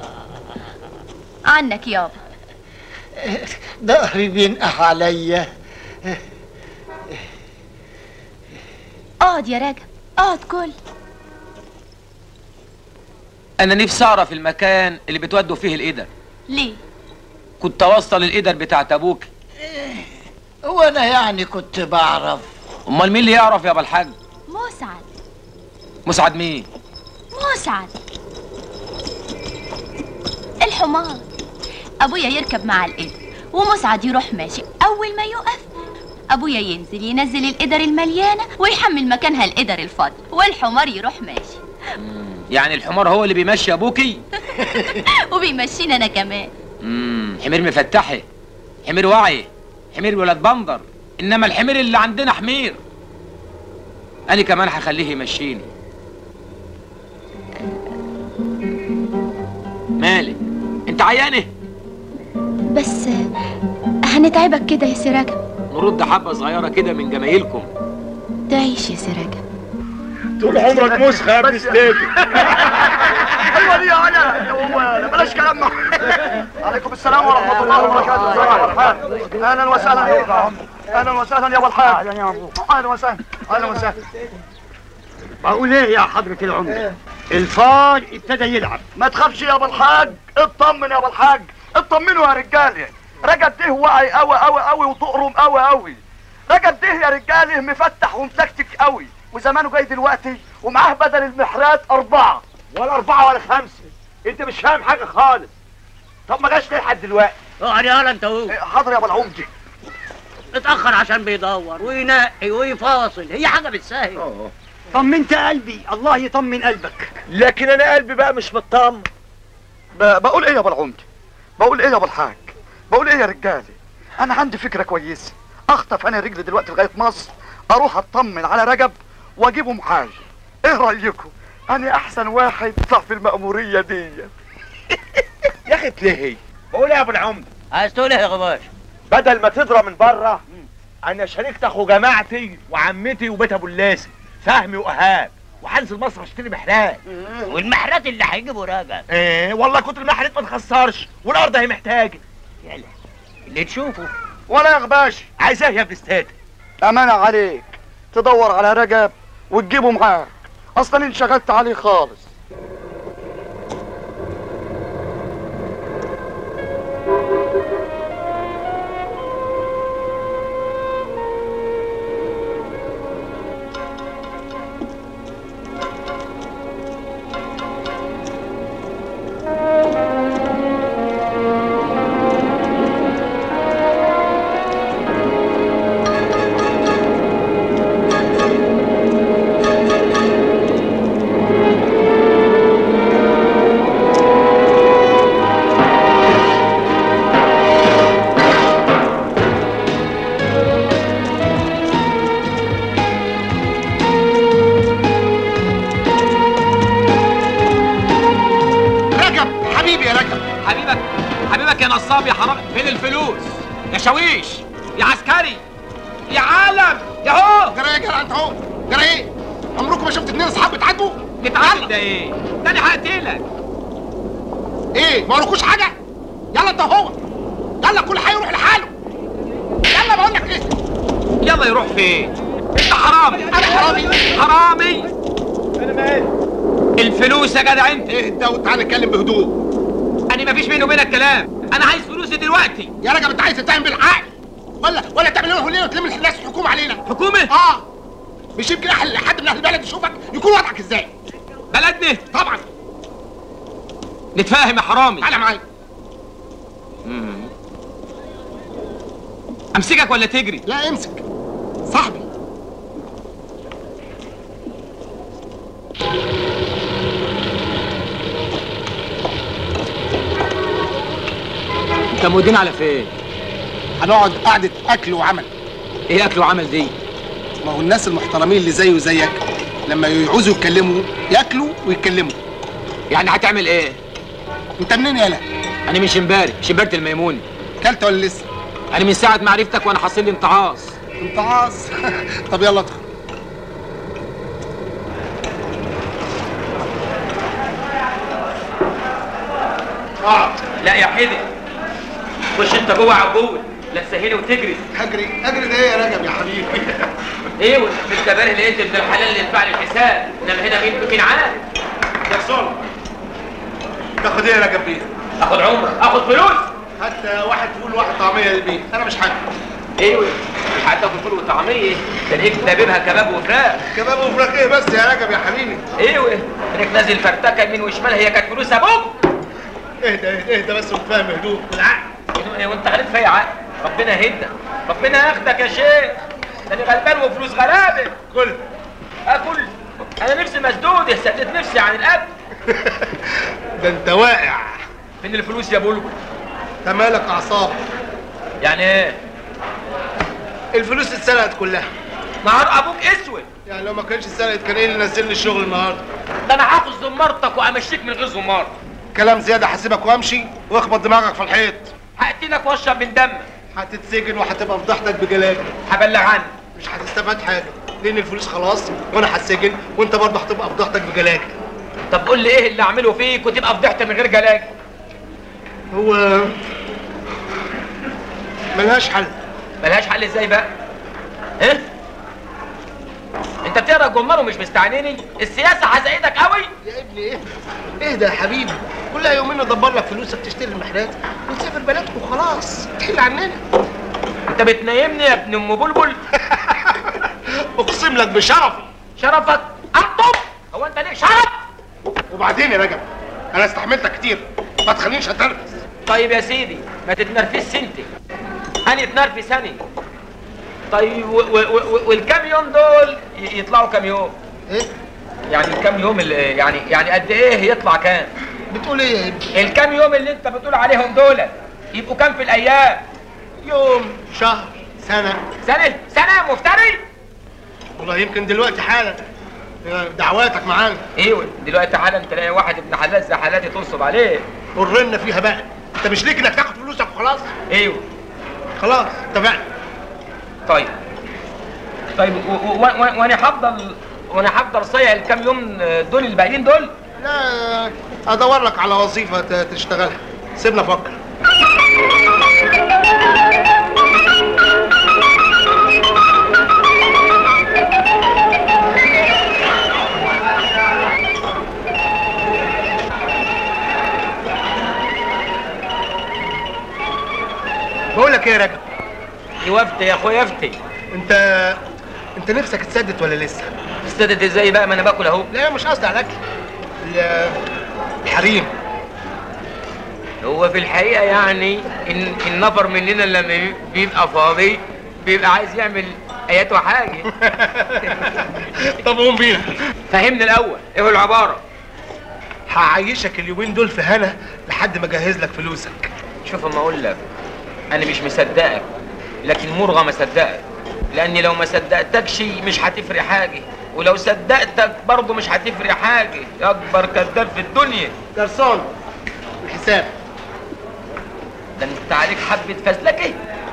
عنك يابا. ظهري بينقح عليا. اقعد يا رجب، اقعد كل. انا نفسي اعرف المكان اللي بتودوا فيه القدر. ليه؟ كنت اوصل القدر بتاعت ابوك. وانا يعني كنت بعرف. امال مين اللي يعرف يا ابو الحاج؟ مسعد. مسعد مين؟ مسعد الحمار. ابويا يركب مع القدر ومسعد يروح ماشي، اول ما يقف ابويا ينزل ينزل القدر المليانه ويحمل مكانها القدر الفاضي والحمار يروح ماشي. يعني الحمار هو اللي بيمشي ابوكي؟ وبيمشينا انا كمان. امم حمير مفتحي، حمير واعي، حمير ولاد بندر، انما الحمير اللي عندنا حمير. انا كمان هخليه يمشيني. مالك؟ انت عيانه؟ بس هنتعبك كده يا سي رجب. نرد حبه صغيره كده من جمايلكم. تعيش يا سي رجب. طول عمرك مسخه يا ابن سليم. ايوه دي انا يا ولا بلاش كلام. عليكم السلام ورحمه الله وبركاته. اهلا وسهلا يا اهلا وسهلا يا ابو الحاج. اهلا وسهلا اهلا وسهلا. بقول ايه يا حضرة العمدة؟ الفار ابتدى يلعب. ما تخافش يا ابو الحاج، اطمن يا ابو الحاج، اطمنوا يا رجاله. رجب ده واعي قوي قوي قوي وتقرم قوي قوي. رجب ده يا رجاله مفتح ومتكتك قوي، وزمانه جاي دلوقتي ومعاه بدل المحرات اربعه. ولا اربعه ولا خمسه، انت مش فاهم حاجه خالص. طب ما جاش ليه لحد دلوقتي؟ اقعد يالا انت اهو. حاضر يا ابو العمده. اتاخر عشان بيدور وينقي ويفاصل، هي حاجه بالسهل. طمنت قلبي، الله يطمن قلبك. لكن انا قلبي بقى مش مطمن. بقول ايه يا ابو العمده؟ بقول ايه يا ابو الحاج؟ بقول ايه يا رجاله؟ انا عندي فكره كويسه. اخطف انا رجلي دلوقتي لغايه مصر، اروح اطمن على رجب واجيبه معايا. ايه رايكم؟ انا احسن واحد يطلع في المأموريه دي. يا اخي تلهي. بقول ايه يا ابو العمده؟ عايز تقول ايه يا غباش؟ بدل ما تضرب من بره، انا شاركت اخو جماعتي وعمتي وبيت ابو اللاسي فهمي وايهاب، وهنزل مصر اشتري محرات. والمحرات اللي هيجيبوا راجل. ايه والله كتر المحرات ما تخسرش، والارض هي محتاجه. يلا اللي تشوفه. ولا يا غباش عايز ايه يا ابن استاذ؟ امانه عليك تدور على رجب وتجيبه معاك، اصلا انشغلت عليه خالص. يا حرام، فين الفلوس؟ يا شاويش، يا عسكري، يا عالم، يا هو. جرى ايه يا جرى انت اهو؟ جرى ايه؟ عمركم ما شفت اتنين اصحاب بيتعاتبوا؟ نتعاتب ده ايه؟ ده انا هقتلك. ايه؟ ما وراكوش حاجة؟ يلا انت اهو. يلا كل حي يروح لحاله. يلا بقول لك ايه؟ يلا يروح فين؟ انت حرامي. انا حرامي؟ حرامي. انا مالي؟ الفلوس يا جدع انت. اهدى وتعالى نتكلم بهدوء. انا مفيش بيني وبينك كلام، انا عايز فلوسي دلوقتي. يا راجل انت عايز تتهم بالعقل ولا ولا تعمل لنا هليله وتلم الناس الحكومه علينا؟ حكومه؟ اه. مش يمكن احد حد من اهل البلد يشوفك يكون وضعك ازاي؟ بلدنا؟ طبعا. نتفاهم يا حرامي. تعالى معايا. امم امسكك ولا تجري؟ لا امسك صاحبي. انت مودين على فين؟ هنقعد قعدة أكل وعمل. إيه أكل وعمل دي؟ ما هو الناس المحترمين اللي زيه وزيك لما يعوزوا يتكلموا ياكلوا ويتكلموا. يعني هتعمل إيه؟ أنت منين يالا؟ أنا من شمباري، شمبارة الميموني. كلت ولا لسه؟ أنا من ساعة ما عرفتك وأنا حاصل لي امتعاص. امتعاص؟ طب يلا ادخل. اه لا يا حدي، خش انت جوه عبود، لا تسهلي وتجري. اجري اجري ده ايه يا رجب يا حبيبي؟ ايوه في الكباري لقيت ابن الحلال اللي يدفع لي الحساب، انما هنا مين مين عارف؟ يا صلب تاخد ايه يا رجب بيه؟ اخد عمره، اخد فلوس. حتى واحد فول واحد طعميه للبيت، انا مش حاجه. ايوه مش هتاكل فول وطعميه، ده ليك دبيبها كباب وفراخ. كباب وفراخ ايه بس يا رجب يا حبيبي؟ ايوه انك نازل فرتكه يمين وشمال، هي كانت فلوس ابوك. اهدى اهدى اهدى بس وتفهم هدوء بالعقل. هدوء ايه وانت غالب فيا عقل؟ ربنا يهدك، ربنا ياخدك يا شيخ. ده انا غلبان وفلوس غلابه. كل اكل انا نفسي مسدود، سديت نفسي عن الاكل. ده انت واقع. فين الفلوس يا بلبل؟ انت مالك اعصاب؟ يعني ايه؟ الفلوس اتسرقت كلها. نهار ابوك اسود. يعني لو ما كانش اتسرقت كان ايه اللي نزلني الشغل النهارده؟ ده انا هاخد زمارتك وامشيك من غير زمار. كلام زياده هسيبك وامشي واخبط دماغك في الحيط. هقتلك واشرب من دمك. هتتسجن وهتبقى فضحتك بجلاجل. هبلغ عنك. مش هتستفاد حاجه لان الفلوس خلاص وانا هتسجن وانت برضه هتبقى فضحتك بجلاجل. طب قول لي ايه اللي اعمله فيك وتبقى فضحت من غير جلاجل؟ هو ملهاش حل. ملهاش حل ازاي بقى؟ ايه؟ انت بتقرا الجمار ومش مستعنيني؟ السياسه حزقتك قوي؟ يا ابني ايه؟ اهدى يا حبيبي، كلها يومين ندبر لك فلوسك تشتري المحلات وتسافر بلدك وخلاص، تحل عننا. انت بتنيمني يا ابن ام بلبل؟ اقسم لك بشرفي. شرفك؟ اطب؟ هو انت ليك شرف؟ وبعدين يا رجب انا استحملتك كتير ما تخلينيش اتنرفز. طيب يا سيدي ما تتنرفزش انت، انا اتنرفز انا. طيب والكام يوم دول يطلعوا كام يوم؟ ايه؟ يعني الكام يوم اللي يعني يعني قد ايه يطلع كام؟ بتقول ايه يا ابني؟ الكام يوم اللي انت بتقول عليهم دول يبقوا كام في الايام؟ يوم، شهر، سنة. سنة؟ سنة مفتري؟ والله يمكن دلوقتي حالا دعواتك معانا. ايوه دلوقتي حالا تلاقي واحد ابن حلال زي حالاتي تنصب عليه. قررنا فيها بقى، انت مش ليك انك تاخد فلوسك وخلاص؟ ايوه خلاص اتفقنا. طيب طيب وانا هفضل وانا هفضل صايع الكام يوم دول الباقيين دول؟ لا ادور لك على وظيفه تشتغلها، سيبنا افكر. بقول لك ايه يا رجب؟ يوفتي يا اخويا يفتي. انت انت نفسك تسدد ولا لسه؟ تسدد ازاي بقى ما انا باكل اهو؟ لا مش قصدي على الاكل، الحريم. هو في الحقيقه يعني ان النفر مننا لما بيبقى فاضي بيبقى عايز يعمل ايات وحاجه. طب قوم بينا. فهمني الاول ايه العباره؟ هعيشك اليومين دول في هنا لحد ما اجهز لك فلوسك. شوف اما اقول لك انا مش مصدقك لكن مرغم اصدقك، لاني لو ما صدقتكش مش هتفرق حاجه، ولو صدقتك برضه مش هتفرق حاجه. اكبر كذاب في الدنيا. جرسون الحساب. ده انت عليك حبه فزلكه.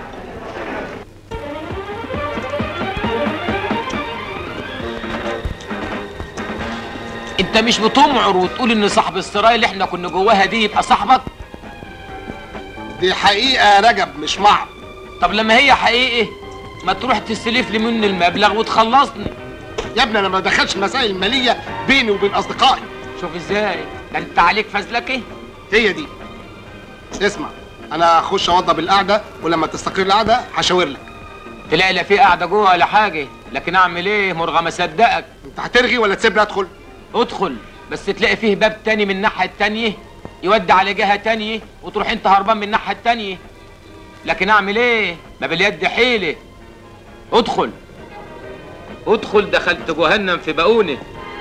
انت مش بتمعر وتقول ان صاحب السرايا اللي احنا كنا جواها دي يبقى صاحبك؟ دي حقيقه يا رجب مش معر. طب لما هي حقيقي ما تروح تستلف لي منه المبلغ وتخلصني. يا ابني انا ما بدخلش المسائل الماليه بيني وبين اصدقائي. شوف ازاي، ده انت عليك فزلكه. هي دي. اسمع انا هخش اوضب القعده ولما تستقر القعده هشاور لك. تلاقي لا في قعده جوه ولا حاجه، لكن اعمل ايه مرغم اصدقك. انت هترغي ولا تسيبني ادخل؟ ادخل بس تلاقي فيه باب تاني من الناحيه التانيه يودي على جهه تانيه وتروح انت هربان من الناحيه التانيه، لكن اعمل ايه؟ ما باليد حيله. ادخل ادخل. دخلت جهنم في بقونه.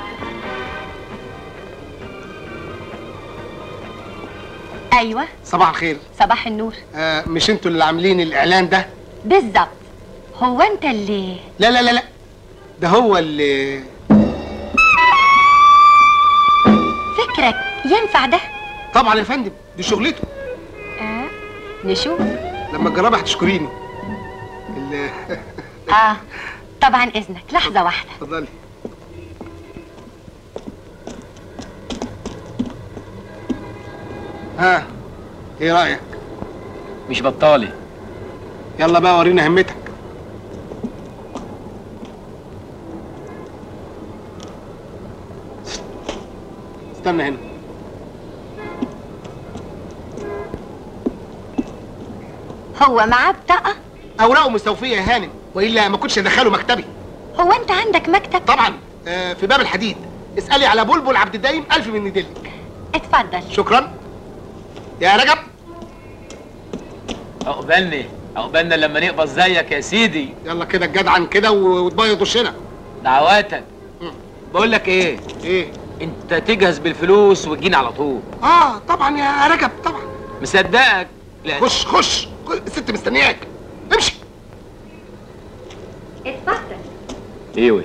ايوه صباح الخير. صباح النور. آه مش انتوا اللي عاملين الاعلان ده؟ بالظبط. هو انت اللي لا لا لا لا ده هو اللي فكرك ينفع ده؟ طبعا يا فندم دي شغلته. اه نشوف. لما تجربي هتشكريني. اه طبعا اذنك لحظه واحده. اتفضلي. ها ايه رايك؟ مش بطالي. يلا بقى ورينا همتك. استنى هنا. هو معاه بطاقه؟ اوراقه مستوفيه يا هانم والا ما كنتش ادخله مكتبي. هو انت عندك مكتب؟ طبعا آه في باب الحديد. اسالي على بلبل عبد الدايم الف من ندلك. اتفضل. شكرا يا رجب. عقبالني عقبالنا لما نقبض زيك يا سيدي. يلا كده الجدعن كده وتبيض وشنا. دعواتك. بقول لك ايه؟ ايه؟ انت تجهز بالفلوس وتجيني على طول. اه طبعا يا رجب طبعا. مصدقك. لا خش خش الست مستنياك. امشي. اتفضل. ايوه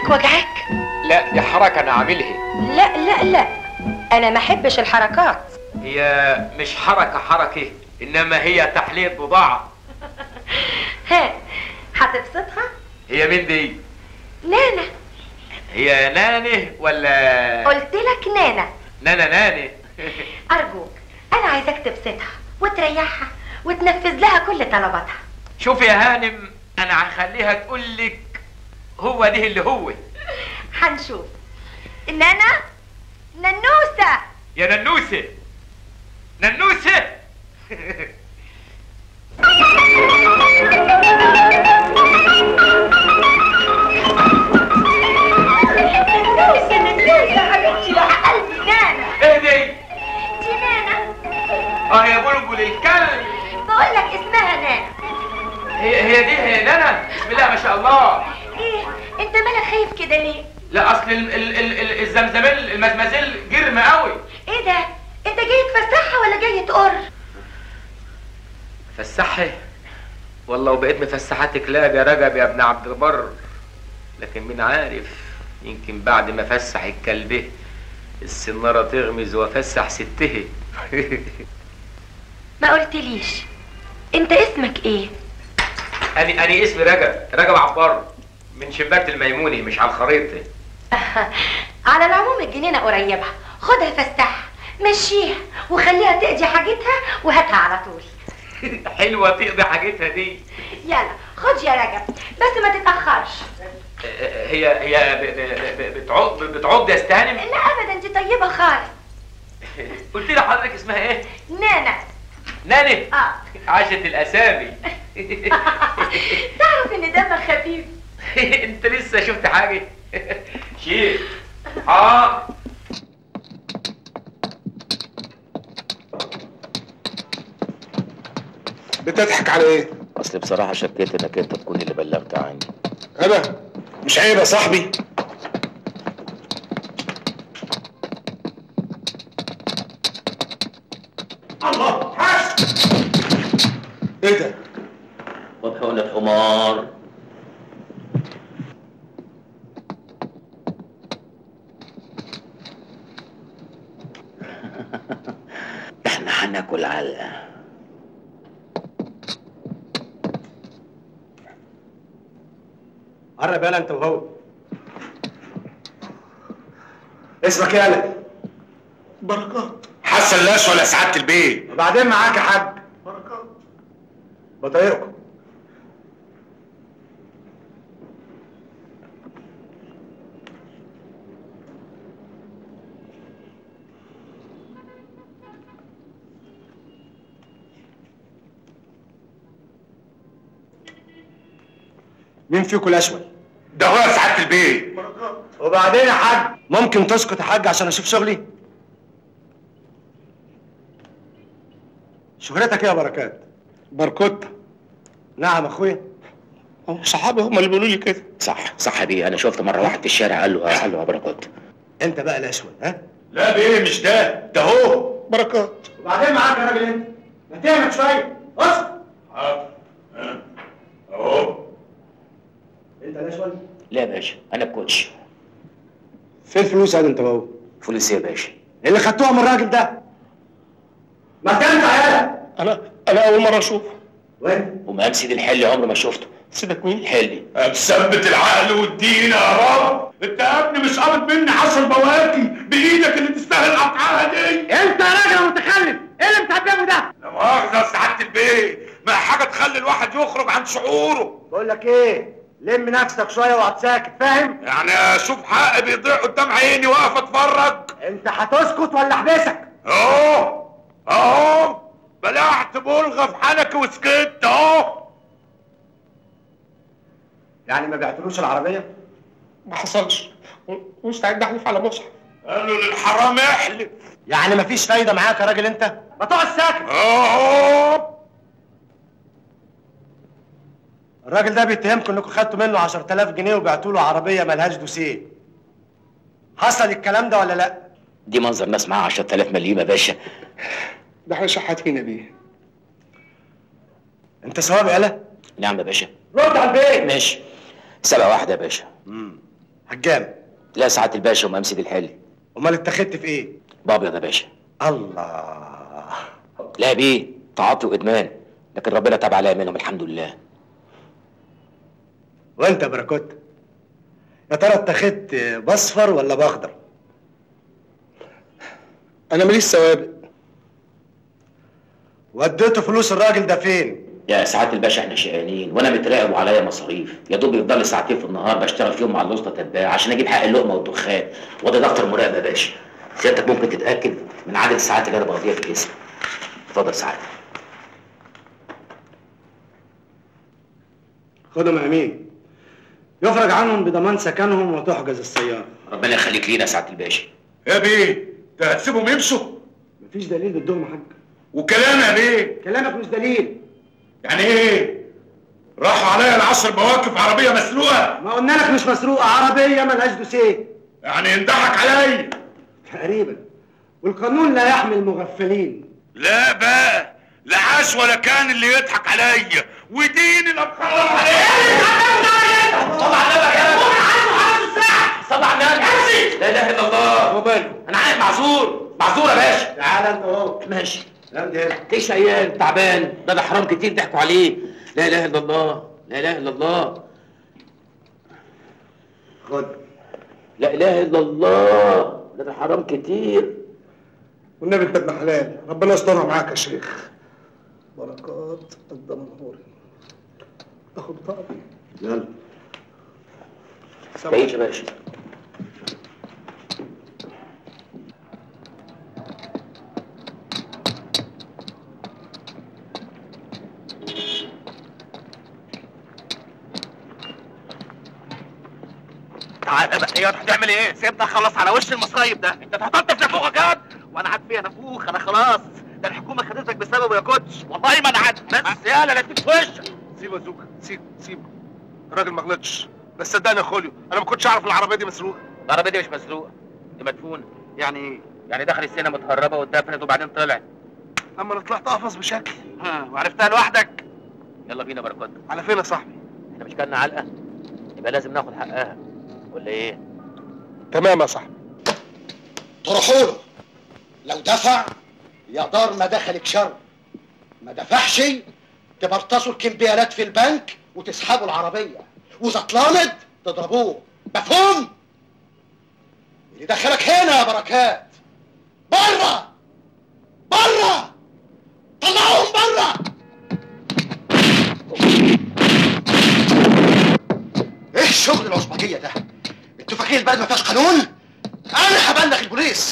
دماغك وجعك؟ لا دي حركه انا عاملها. لا لا لا، انا ما احبش الحركات. هي مش حركه حركه، انما هي تحليه بضاعه. ها، هتبسطها؟ هي مين دي؟ نانا. هي ناني ولا؟ قلت لك نانا. نانا ناني. ارجوك، انا عايزاك تبسطها وتريحها وتنفذ لها كل طلباتها. شوف يا هانم، انا هخليها تقول لك هو ده اللي هو. هنشوف. نانا، ننوسه يا ننوسه، ننوسه. ننوسه ننوسه حبيبتي يا قلبي. نانا. ايه دي؟ دي نانا. اه يا بلبل الكلب. بقول لك اسمها نانا. هي هي دي هي نانا؟ بسم الله ما شاء الله. ايه انت مالك خايف كده ليه؟ لا اصل ال ال ال ال الزمزميل المزمزيل جرم قوي. ايه ده؟ انت جاي تفسحها ولا جاي تقر؟ فسحي؟ والله وبقيت مفسحاتك لا يا رجب يا ابن عبد البر، لكن مين عارف، يمكن بعد ما فسح الكلبه السناره تغمز وافسح سته. ما قلتليش انت اسمك ايه؟ أنا أنا اسمي رجب، رجب عبار، من شباك الميموني مش على الخريطة. على العموم الجنينة قريبة، خدها فسحها، مشيها وخليها تقضي حاجتها وهاتها على طول. حلوة تقضي حاجتها دي. يلا خد يا رجب، بس ما تتأخرش. هي هي بتعض بتعض يا استهانم؟ لا أبدا، دي طيبة خالص. قلت لي حضرتك اسمها إيه؟ نانا. ناني؟ اه عاشت الأسامي. تعرف إن دمك خفيف. أنت لسه شفت حاجة؟ شيء. آه بتضحك على ايه؟ اصل بصراحه شكيت انك انت تكون اللي بلغت عني. انا؟ مش عيب يا صاحبي؟ الله حس. ايه ده؟ وبحقن الحمار. احنا هناكل علقه. قرب يالا انت وهو. اسمك ايه يالا؟ بركات. حسن لاش ولا سعاده البيت؟ وبعدين معاك يا حاج. بركات. بطايقكم. مين فيكم الاشول؟ ده هو يا سعاده البيت. بركات. وبعدين يا حاج، ممكن تسكت يا حاج عشان اشوف شغلي؟ شهرتك ايه يا بركات؟ بركوتة. نعم اخويا. صحابي هم اللي بيقولوا لي كده. صح صح بيه، انا شفت مره واحد في الشارع قال له قال له يا بركات. انت بقى الاشول ها؟ لا بيه مش ده، ده هو بركات. وبعدين معاك يا راجل انت، ما تعمل شويه، اصبر. حاضر. اهو. انت الاشول؟ لا يا باشا، انا الكوتش. فين الفلوس يا انت بابا؟ فلوس ايه يا باشا؟ اللي خدتوها من الراجل ده. ما تنفع يالا. انا انا اول مره اشوفه. وين؟ ومقام سيد الحلي عمري ما شفته. سيبك مين؟ الحلي. مثبت العقل والدين يا رب. انت يا ابني مش قابض مني عشر بواكي بايدك اللي تستاهل قطعها دي. انت يا راجل متخلف، ايه اللي بتعمله ده؟ لا مؤاخذه يا سعاده البيت، ما حاجه تخلي الواحد يخرج عن شعوره. بقول لك ايه؟ لم نفسك شويه واقعد ساكت، فاهم؟ يعني اشوف حقي بيضيع قدام عيني واقف اتفرج؟ انت هتسكت ولا احبسك؟ اهو اهو بلعت بلغه في حنكي وسكت اهو. يعني ما بعتلوش العربيه؟ ما حصلش، مستعد احلف على مصحف. قالوا للحرام احلف. يعني مفيش فايده معاك يا راجل انت؟ ما تقعد ساكت. اهو الراجل ده بيتهمكم انكم خدتوا منه عشرة آلاف جنيه وبعتوا له عربيه ملهاش دوسيه. حصل الكلام ده ولا لا؟ دي منظر ناس معاها عشرة آلاف مليم يا باشا. ده احنا شحاتين بيه. انت ثواب يالا؟ نعم يا باشا. رد على البيت. ماشي. سبعة واحدة يا باشا. امم حجام. لا سعاده الباشا ومقام سيدي الحلي. امال اتخذت في ايه؟ بابيض يا باشا. الله. لا بيه تعاطي وادمان، لكن ربنا تاب عليا منهم الحمد لله. وانت يا بركوت يا ترى اتخذت باصفر ولا باخضر؟ انا ماليش سوابق. وديته فلوس الراجل ده فين؟ يا سعاده الباشا احنا شقيانين وانا متراقب وعليا مصاريف، يا دوب يفضل لي ساعتين في النهار بشتغل فيهم مع الوسطى تتباع عشان اجيب حق اللقمه والدخان، وده دفتر مراقبه يا باشا. سيادتك ممكن تتاكد من عدد الساعات اللي انا بقضيها في الاسم. اتفضل سعادتك. خدهم يا امين، يفرج عنهم بضمان سكنهم وتحجز السياره. ربنا يخليك لينا يا سعاده الباشا. يا بيه ده هتسيبهم يمشوا؟ مفيش دليل ضدهم يا حاج. وكلام يا بيه؟ كلامك مش دليل. يعني ايه؟ راحوا عليا العشر مواقف عربيه مسروقه؟ ما قلنا لك مش مسروقه، عربيه ملهاش دوسيه. يعني ينضحك عليا؟ تقريبا. والقانون لا يحمي المغفلين. لا بقى، لا عاش ولا كان اللي يضحك عليا ودين الابخار عليا. طبعا النبي يا طبعا النبي. لا اله الا الله. وماله؟ انا عارف معذور، معذور يا باشا. تعالى انت اهو. ماشي. امضي هنا. ليش عيال تعبان، ده ده حرام كتير ضحكوا عليه. لا اله الا الله، لا اله الا الله. خد. لا اله الا الله، ده ده حرام كتير. والنبي انت ابن حلال، ربنا يسترها معاك يا شيخ. بركات الدمنهوري. اخد طقمي. يلا. تعيش يا باشا. تعالى بقى يا هتعمل ايه؟ سيبنا خلاص على وش المصايب ده، انت اتحطمت في نافوخك ياض، وانا عاد فيها نافوخ انا خلاص، ده الحكومه خدتك بسببه يا كوتش، والله ما انا عاد بس يالا لا تديك في وشك. سيبه يا زوكا، سيبه سيبه. الراجل ما غلطش، بس صدقني يا خوليو، انا ما كنتش اعرف العربيه دي مسروقه. العربيه دي مش مسروقه، دي مدفونه. يعني ايه؟ يعني دخل السينما متهربه واتدفنت وبعدين طلعت. اما انا طلعت اقفص بشكل. ها وعرفتها لوحدك؟ يلا بينا بركات. على فين يا صاحبي؟ احنا مش كلنا علقه؟ يبقى لازم ناخد حقها ولا ايه؟ تمام يا صاحبي. تروحوا له، لو دفع يا دار ما دخلك شر، ما دفعش تبرتصوا الكمبيالات في البنك وتسحبوا العربيه، واذا اتلامد تضربوه، مفهوم؟ اللي دخلك هنا يا بركات بره بره، طلعوهم بره. ايه الشغل العصبجيه ده؟ انتوا فاكرين البلد ما فيهاش قانون؟ انا هبلغ البوليس.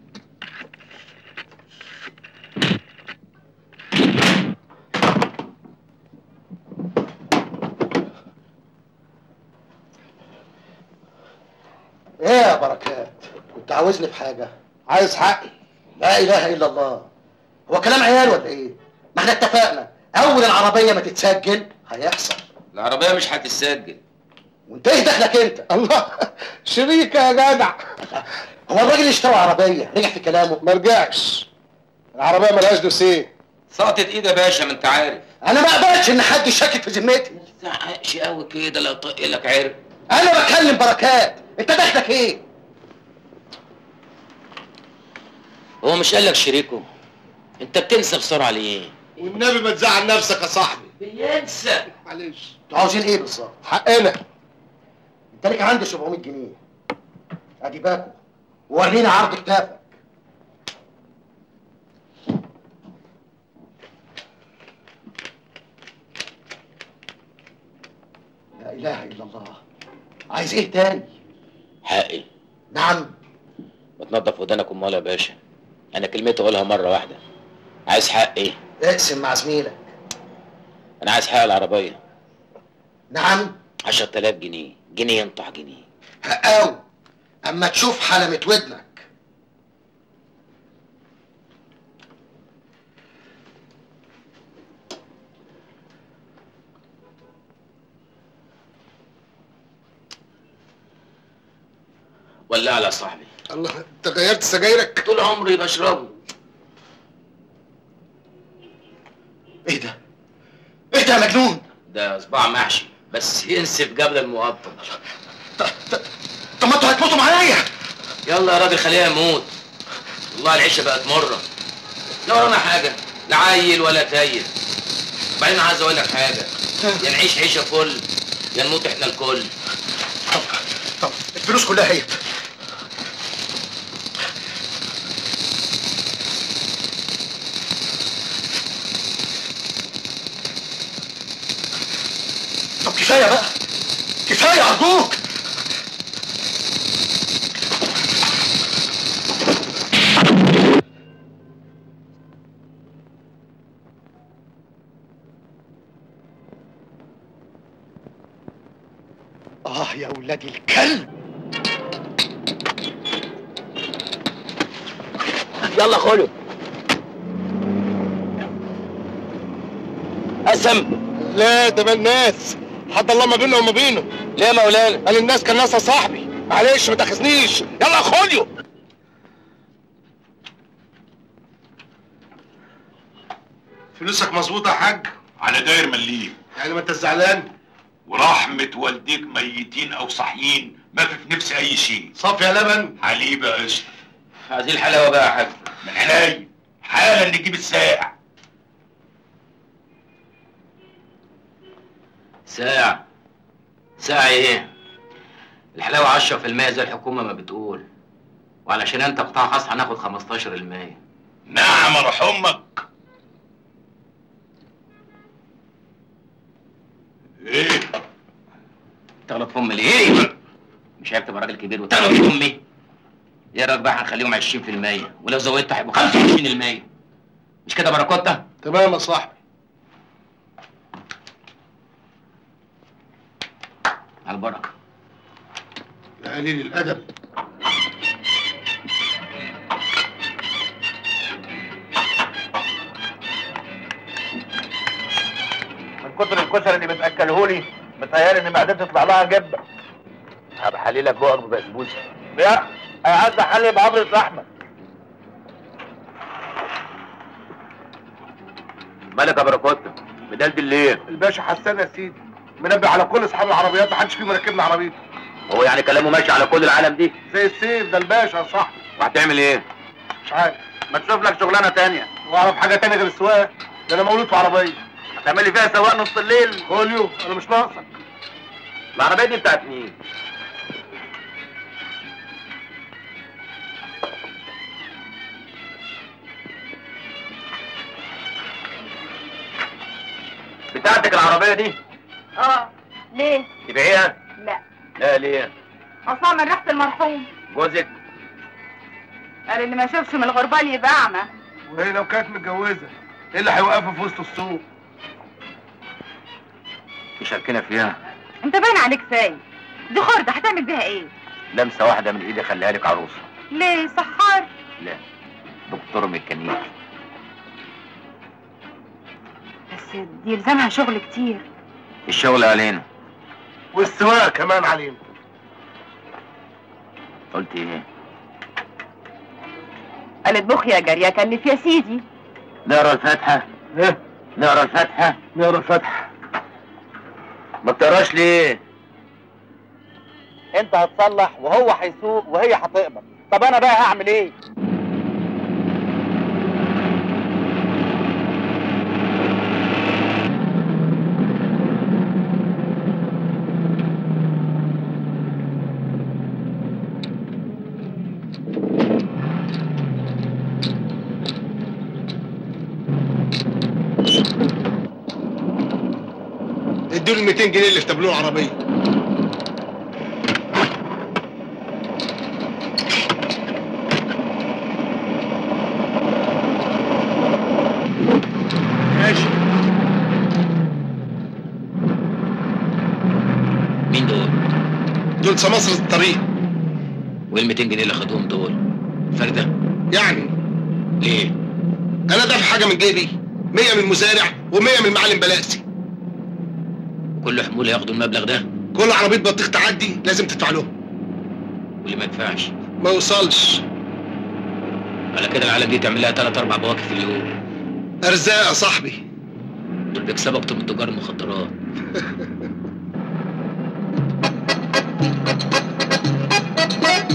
ايه يا بركات؟ كنت عاوزني في حاجه؟ عايز حقي. لا اله الا الله. هو كلام عيال ولا ايه؟ ما احنا اتفقنا اول العربيه ما تتسجل هيحصل. العربيه مش هتتسجل. وانت ايه دخلك انت؟ الله شريكه يا جدع. هو الراجل اللي اشترى عربيه رجع في كلامه؟ ما رجعش. العربيه ملهاش دوسيه. سقطت ايد يا باشا ما انت عارف. انا ما اقبلش ان حد يشكك في ذمتي. ما تزعقش قوي كده لا طق لك عرق. انا بكلم بركات، انت دخلك ايه؟ هو مش قال لك شريكه؟ انت بتنسى بسرعه ليه؟ والنبي ما تزعل نفسك يا صاحبي. بينسى. معلش. انتوا عاوزين ايه بالظبط؟ حقنا. انت ليك عندي سبعمية جنيه. ادي باكو ورينا عرض كتافك. لا اله الا الله. عايز ايه تاني؟ حقي. نعم. ما تنضف ودانك امال يا باشا. انا كلمتي اقولها مره واحده. عايز حقي. اقسم مع زميلك. انا عايز حق العربيه. نعم. عشرة آلاف جنيه، جنيه ينطح جنيه. حقاوي اما تشوف حلمة ودنك. ولع يا صاحبي. الله انت غيرت سجايرك؟ طول عمري بشربه. ايه ده؟ ايه ده يا مجنون؟ ده صباع محشي بس ينسف جبل المقطم. تقبضوا عليا. يلا يا راجل خليها يموت. والله العيشه بقت مره. لا ورانا حاجه، لا عيل ولا تايل. وبعدين عايز اقول لك حاجه، يا نعيش عيشه فل يا نموت احنا الكل. طب طب الفلوس كلها هي. طب كفايه بقى، كفايه ارجوك. اه يا ولاد الكلب. يلا خلو. قسم. لا ده ما الناس حد الله ما بيننا وما بينه. ليه يا مولانا؟ قال الناس كان ناسها صاحبي، معلش ما تاخذنيش. يلا خوليو. فلوسك مظبوطه يا حاج؟ على داير مليم. يعني ما انت زعلان؟ ورحمة والديك ميتين او صاحيين ما في في نفسي اي شيء. صافي يا لبن؟ حليب يا قشطه. هذه الحلاوه بقى يا حاج. من عينيا حالا نجيب الساعة. ساعة ساعة ايه؟ الحلاوة عشرة في المية زي الحكومة ما بتقول، وعلشان انت قطاع خاص هناخد خمستاشر في المية. نعم روح امك. ايه؟ تغلط في امي ليه؟ مش عيب تبقى راجل كبير وتغلط في امي؟ ايه رايك بقى هنخليهم عشرين في المية، ولو زودت هيبقوا خمسة وعشرين في المية. مش كده باراكوتا؟ تمام يا صاحبي. على البركة. يا قليل الادب. من كتر الكشري اللي بتاكلهولي متهيألي ان معدتي تطلع لها جبه. هبقى حليلك جوعك ببسبوسه. لا انا عايز احلي بعبرة لحمه. مالك يا باراكوتا؟ مدلدل ليه؟ الباشا حسان يا سيدي منبه على كل اصحاب العربيات، ما حدش فيهم راكبنا عربيته. هو يعني كلامه ماشي على كل العالم دي؟ زي السيف ده الباشا يا صاحبي. وهتعمل ايه؟ مش عارف. ما تشوف لك شغلانه تانية. واعرف حاجه تانية غير السواقه؟ ده انا مولود في عربيه. هتعمل لي فيها سواق نص الليل؟ خوليو انا مش ناقصك. العربيه دي بتاعت مين؟ بتاعتك العربيه دي؟ اه. ليه؟ تبيعيها؟ لا. لا ليه؟ اصلا من ريحه المرحوم. جوزك؟ قال اللي ما يشوفش من الغربال يبقى اعمى. وهي لو كانت متجوزه ايه اللي هيوقفها في وسط السوق؟ يشاركنا فيها. انت باين عليك سايب. دي خرده هتعمل بيها ايه؟ لمسه واحده من ايدي خليها لك عروسه. ليه سحار؟ لا دكتور ميكانيكي. بس دي يلزمها شغل كتير. الشغل علينا والسواقه كمان علينا. قلت ايه؟ قالت بخ يا جاريه كلف يا سيدي. نقرا الفاتحه؟ ايه؟ نقرا الفاتحه؟ نقرا الفاتحه. ما بتقراش ليه؟ انت هتصلح وهو هيسوق وهي هتقبض. طب انا بقى هعمل ايه؟ ادوا له مئتين جنيه اللي في تابلوه العربيه. ماشي. مين دول؟ دول سماسرة الطريق. وايه ال مئتين جنيه اللي خدوهم دول؟ فردة؟ يعني ليه؟ انا دافع حاجه من جيبي، مية من المزارع ومية من المعلم بلاسي. كل حمول ياخدوا المبلغ ده؟ كل عربيه بطيخ تعدي لازم تدفع لهم. واللي ما يدفعش ما يوصلش. على كده العالم دي تعمل لها ثلاث اربع بواكي في اليوم. ارزاق يا صاحبي. دول بيكسبوا اكتر من تجار المخدرات.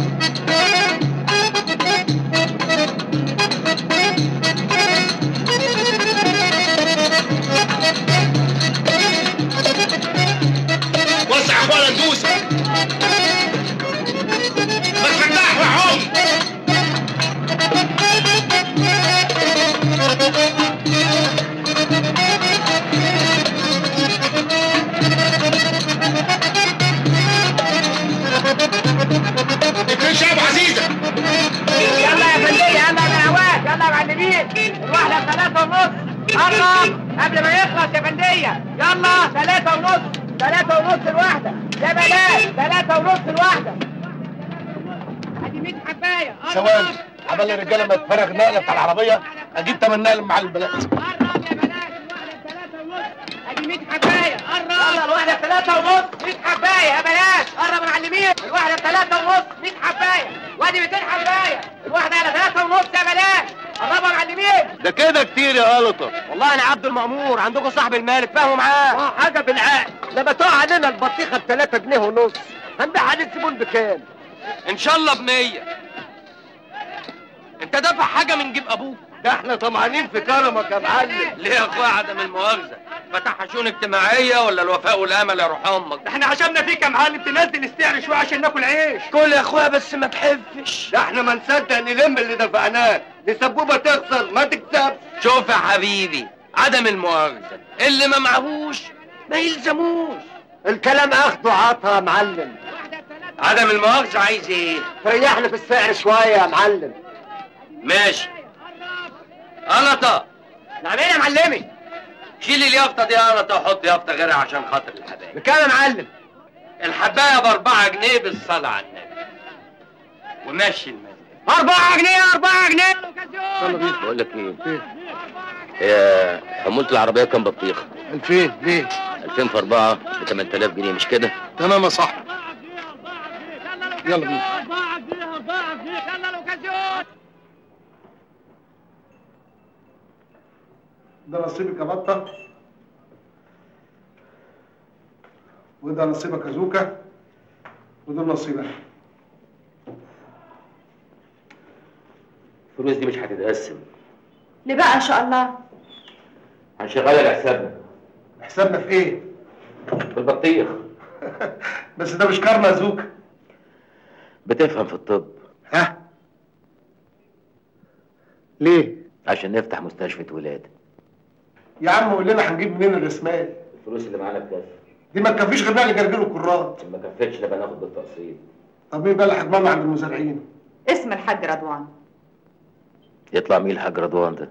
قرب قبل ما يخلص يا فندية. يلا ثلاثة ونص، ثلاثة ونص الواحدة يا بلال، ثلاثة ونص الواحدة. ادي مية حباية. ثواني عمال الرجاله ما تفرغ نقله بتاع العربيه اجيب تمن نقل مع البلاد. قرب يا بلال، الواحدة بثلاثة ونص. ادي مية حباية. قرب. يلا الواحدة بثلاثة ونص، مية حباية يا بلاش. قرب يا معلمين، الواحدة بثلاثة ونص، مية حباية. وادي ميتين حباية. الواحدة على ثلاثة ونص يا بلاش. قربوا يا معلمين. ده كده كتير يا قلطه. والله انا عبد المأمور، عندكم صاحب المالك فاهموا معاه. اه حاجه بالعقل. لما تقع علينا البطيخه ب ثلاثة جنيه ونص هنبيع على الزبون بكام؟ ان شاء الله ب مية. انت دافع حاجه من جيب ابوك؟ ده احنا طمعانين في كرمك يا معلم. ليه يا اخويا عدم المؤاخذه؟ فتح شؤون اجتماعيه ولا الوفاء والامل يا روح امك؟ احنا عشمنا فيك يا معلم تنزل السعر شويه عشان ناكل عيش. كل يا اخويا بس ما تحفش. ده احنا ما نصدق نلم اللي دفعناه، لسبوبه تخسر ما تكسبش. شوف يا حبيبي عدم المؤاخذه اللي ما معهوش ما يلزموش. الكلام اخده عطا يا معلم. عدم المؤاخذه عايز ايه؟ تريحنا في السعر شويه يا معلم. ماشي. قلطه. نعم يا معلمي. شيل اليافطه دي يا قلطه وحط يافطه غيرها عشان خاطر الحبايب. بكام يا معلم؟ الحبايه باربعة جنيه بالصلاه على النبي. ومشي المزيد. أربعة جنيه، أربعة جنيه. يلا بينا. بقول لك ايه؟ هي حمولة العربية كام بطيخة؟ ألفين ليه؟ ألفين في أربعة ب ثمانية آلاف جنيه مش كده؟ تمام يا صاحبي. يلا بينا. أربعة جنيه، أربعة جنيه، خلى الأوكازيون. ده نصيبك يا بطة، وده نصيبك يا زوكا، وده نصيبك. الفلوس دي مش هتتقسم. ليه بقى ان شاء الله؟ هنشغلها لحسابنا. حسابنا في ايه؟ في البطيخ. بس ده مش كارما يا زوكا. بتفهم في الطب. ها؟ ليه؟ عشان نفتح مستشفى ولادة. يا عم قول لنا هنجيب منين الرسمال؟ الفلوس اللي معانا بكام؟ دي ما تكفيش غير نقل جرجير وكرات. ما كفتش نبقى ناخد بالتقسيط. طب مين بقى اللي هيضمننا عند المزارعين؟ اسم الحاج رضوان. يطلع مين الحاج رضوان ده؟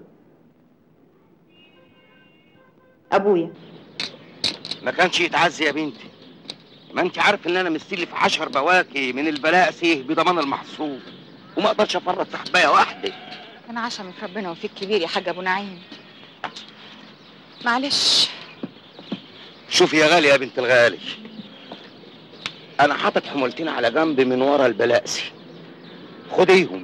ابويا. ما كانش يتعزي يا بنتي. ما انت عارف ان انا مستلف عشر بواكي من البلاسي بضمان المحصول، وما اقدرش افرط في حبايه واحده. انا عشمة ربنا وفيك كبير يا حاج ابو نعيم. معلش. شوفي يا غالي يا بنت الغالي، انا حاطط حمولتين على جنب من ورا البلاسي، خديهم.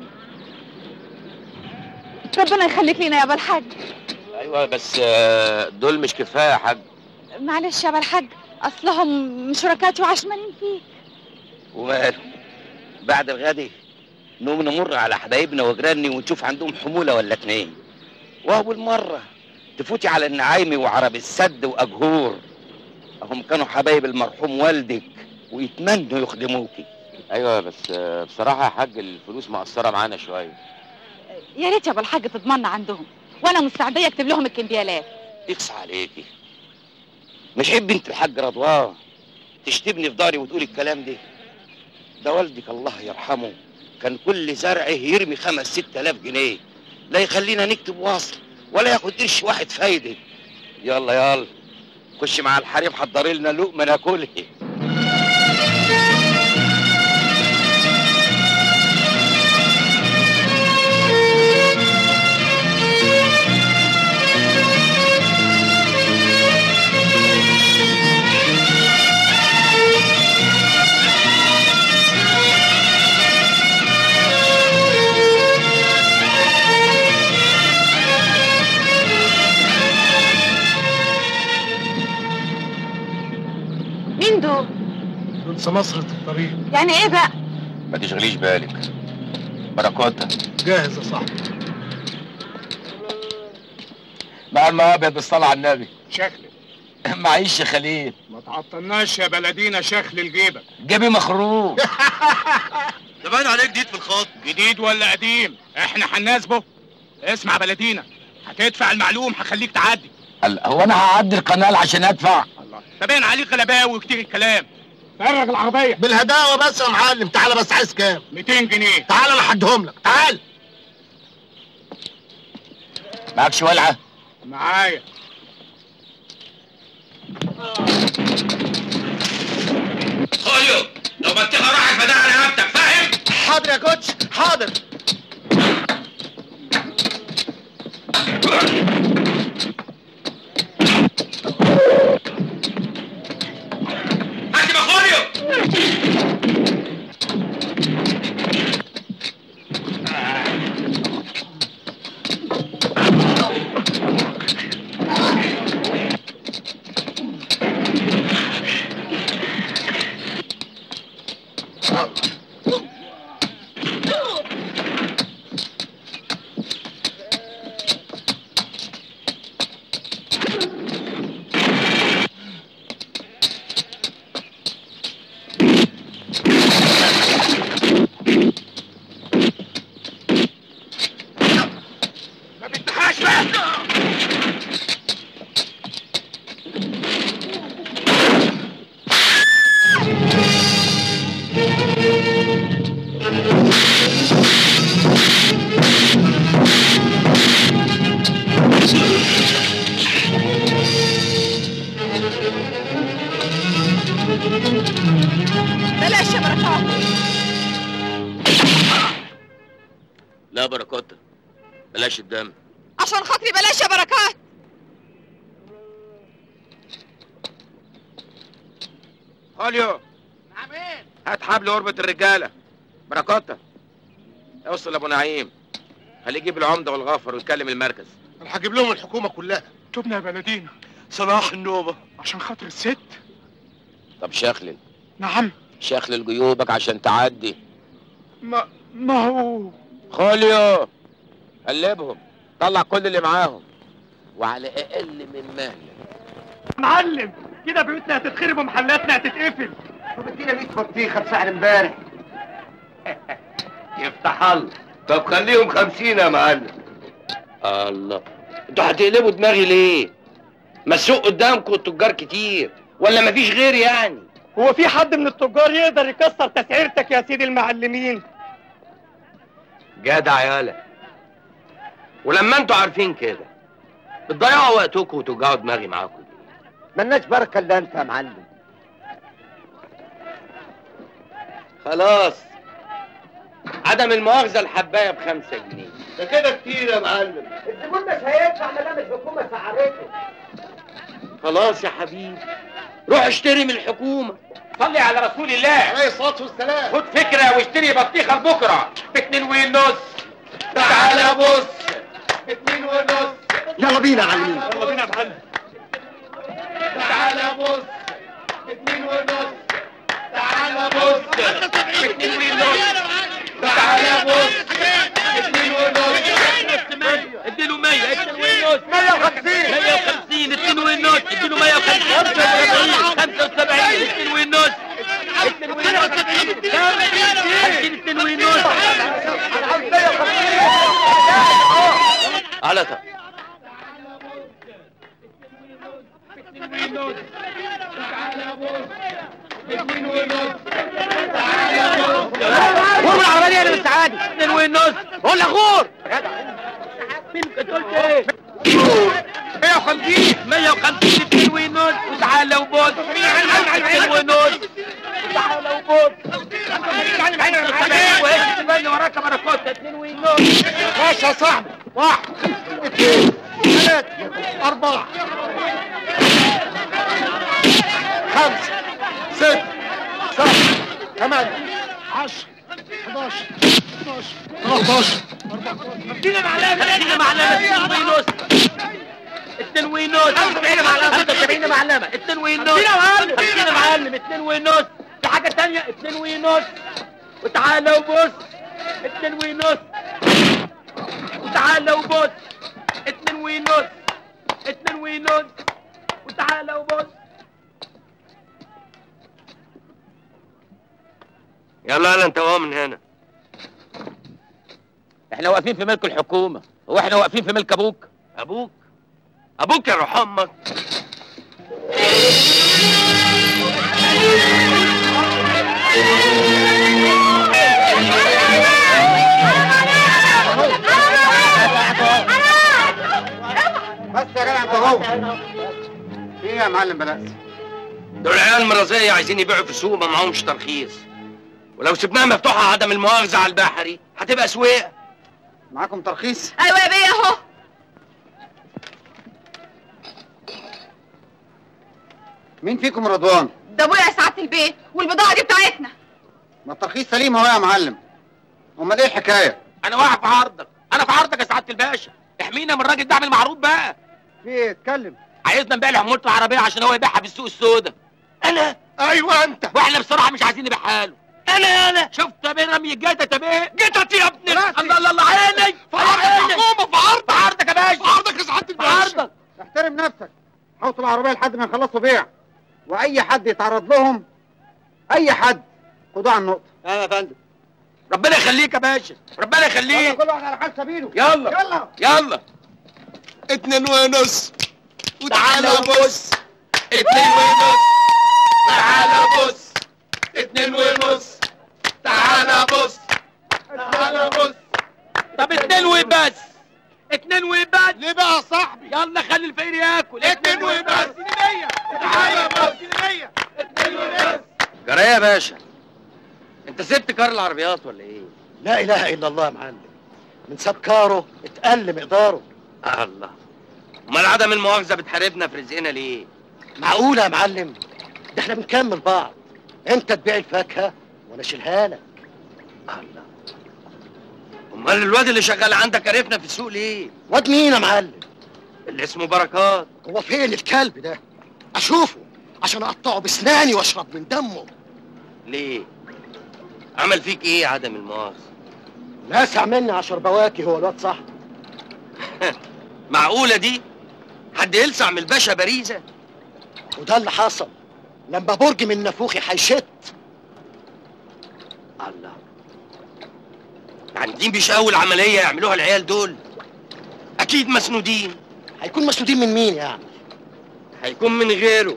ربنا يخليك لينا يا ابو الحاج. ايوه بس دول مش كفايه يا حاج. معلش يا ابو الحاج، اصلهم شركاتي وعشمانين فيك. وماله؟ بعد الغد نقوم نمر على حبايبنا وجيراني ونشوف عندهم حموله ولا اتنين، واول مره تفوتي على النعايمي وعرب السد واجهور، هم كانوا حبايب المرحوم والدك ويتمنوا يخدموكي. ايوه بس بصراحه يا حاج الفلوس مقصره معانا شويه. يا ريت يا ابو الحاج تضمننا عندهم، وانا مستعديه اكتب لهم الكمبيالات. يقصى عليكي. مش عيب بنت الحاج رضوان تشتبني في داري وتقولي الكلام ده؟ ده والدك الله يرحمه كان كل زرعه يرمي خمس ست الاف جنيه، لا يخلينا نكتب وصل ولا ياخد قرش واحد فايده. يلا يلا خش مع الحريم حضري لنا لقمه ناكلها. مين دول؟ دول سماسرة الطريق. يعني ايه بقى؟ ما تشغليش بالك. بركاتها. جاهز يا صاحبي. مع المقابل بالصلاة على النبي. شكلي. معيش يا خليل. ما تعطلناش يا بلدينا شكل الجيبة. جيبي مخروق. ده باين عليك جديد في الخط. جديد ولا قديم؟ احنا هنناسبه. اسمع بلدينا، هتدفع المعلوم هخليك تعدي. هلا هو انا هعدي القناه عشان ادفع؟ الله، ده باين عليك غلباوي وكتير الكلام. فرغ العربية. بالهداوة بس يا معلم. تعالى بس عايز كام؟ ميتين جنيه. تعالى انا هديهم لك. تعال. معكش ولعة؟ معايا. خوليو لو بطيخه راحت فداها رقبتك، فاهم؟ حاضر يا كوتش، حاضر. هات يا خوليو. بلاش يا بركات. لا بركات، بلاش الدم. عشان خاطري بلاش يا بركات. خوليو نعمين. هات حبل قربة الرجالة. بركاتة اوصل لابو نعيم، خليه يجيب العمدة والغفر ويتكلم المركز. انا هجيب لهم الحكومة كلها. تبنى يا بلدينا صلاح النوبة عشان خاطر الست. طب شخلل. نعم. شخلل جيوبك عشان تعدي. ما ما هو خوليو قلبهم، طلع كل اللي معاهم وعلى اقل من مهلك. معلم كده بيوتنا هتتخرب ومحلاتنا هتتقفل. طب ادينا مية بطيخة بسعر امبارح. يفتح الله. طب خليهم خمسين يا معلم. الله، انتوا هتقلبوا دماغي ليه؟ ما السوق قدامكم التجار كتير ولا مفيش غير يعني؟ هو في حد من التجار يقدر يكسر تسعيرتك يا سيدي المعلمين؟ جدع يالا. ولما انتوا عارفين كده بتضيعوا وقتكم وتوجعوا دماغي معاكم ليه؟ ملناش بركة الا انت يا معلم. خلاص، عدم المؤاخذة الحباية بخمسة جنيه. ده كده كتير يا معلم. الزبون مش هيدفع ما دام الحكومة سعرته. خلاص يا حبيبي، روح اشتري من الحكومة. صلي على رسول الله عليه الصلاة والسلام. خد فكرة واشتري بطيخة لبكرة باتنين ونص. تعالى بص باتنين ونص. يلا بينا يا معلمين. يلا بينا يا معلم. تعالى بص باتنين ونص. تعالى بص باتنين ونص. تعالى بص باتنين ونص. اديله مية اتنين ونص. مية وخمسين. مية وخمسين اتنين ونص. اديله مية وخمسين. خمسة وسبعين اتنين ونص. اتنين ونص. خمسين اتنين ونص. على طب غور العربية انا مش عادي. اتنين ونص. قول لك غور. مين قلت ايه؟ مية وخمسين. مية وخمسين اتنين ونص. وتعالى وبص اتنين ونص. وتعالى وبص. وهيك تبني وراك بركات اتنين ونص. ماشي يا صاحبي. واحد اثنين ثلاثة أربعة خمسة ستة سبعة ثمانية عشرة حداشر اثناشر ثلاثة عشر ادينا معلمة. ادينا معلمة اتنين ونص. اتنين ونص. خمسة وسبعين معلمة. خمسة وسبعين معلمة. اتنين ونص. ادينا معلم. اتنين ونص. في حاجة تانية. اتنين ونص. وتعالى وبص اتنين ونص. وتعالى وبص اتنين ونص. اتنين ونص. وتعالى وبص. يلا يلا انت وهو من هنا. احنا واقفين في ملك الحكومة. هو احنا واقفين في ملك ابوك؟ ابوك؟ ابوك يا روح امك. بس يا يا جدع انت هو في ايه يا معلم بلاس؟ دول عيال مرازيه عايزين يبيعوا في السوق ما معهمش ترخيص، ولو سيبناها مفتوحه عدم المؤاخذه على البحري هتبقى سويقه. معاكم ترخيص؟ ايوه يا بيه اهو. مين فيكم رضوان؟ ده ابويا يا سعاده البيه، والبضاعه دي بتاعتنا. ما الترخيص سليم اهو يا معلم. امال ايه الحكايه؟ انا واقف في عرضك، انا في عرضك يا سعاده الباشا، احمينا من الراجل ده، اعمل معروض بقى. في ايه؟ اتكلم. عايزنا نبيع له حمولة العربيه عشان هو يبيعها في السوق السوداء. انا؟ ايوه انت. واحنا بصراحه مش عايزين نبيعها له. انا انا شفت يا بيه رمي الجتت يا بيه، جتت يا ابني. الله الله الله عيني في الحكومه في عرضك، في عرضك يا باشا، في عرضك يا سعاده الباشا، في عرضك. احترم نفسك، حوط العربيه لحد ما يخلصوا بيع، واي حد يتعرض لهم اي حد خدوه على النقطه. ايوه يا فندم. ربنا يخليك يا باشا، ربنا يخليك. كل واحد على حال سبيله. يلا يلا يلا. اتنين ونص وتعالى بص. اتنين ونص تعالى بص. اتنين ونص تعالى بص. تعالى بص. طب اتنين وبس، اتنين وبس. ليه بقى يا صاحبي؟ يلا خلي الفقير ياكل. اتنين وبس. تعالى بص. اتنين وبس. جرايه يا باشا، انت سبت كار العربيات ولا ايه؟ لا اله الا الله يا معلم، من ساب كاره اتقل مقداره. الله، امال عدم المؤاخذه بتحاربنا في رزقنا ليه؟ معقوله يا معلم؟ ده احنا بنكمل بعض، انت تبيع الفاكهه وانا اشيلها لك. الله، امال الواد اللي شغال عندك عرفنا في السوق ليه؟ واد مين يا معلم؟ اللي اسمه بركات. هو فين الكلب ده؟ اشوفه عشان اقطعه بسناني واشرب من دمه. ليه؟ عمل فيك ايه عدم المؤاخذه؟ لاسع مني عشر بواكي هو الواد صاحبي. معقوله دي؟ حد يلسع من الباشا باريزه؟ وده اللي حصل لما برج من نافوخي هيشت. الله، يعني دي مش اول عمليه يعملوها العيال دول؟ اكيد مسنودين. هيكون مسنودين من مين يعني؟ هيكون من غيره.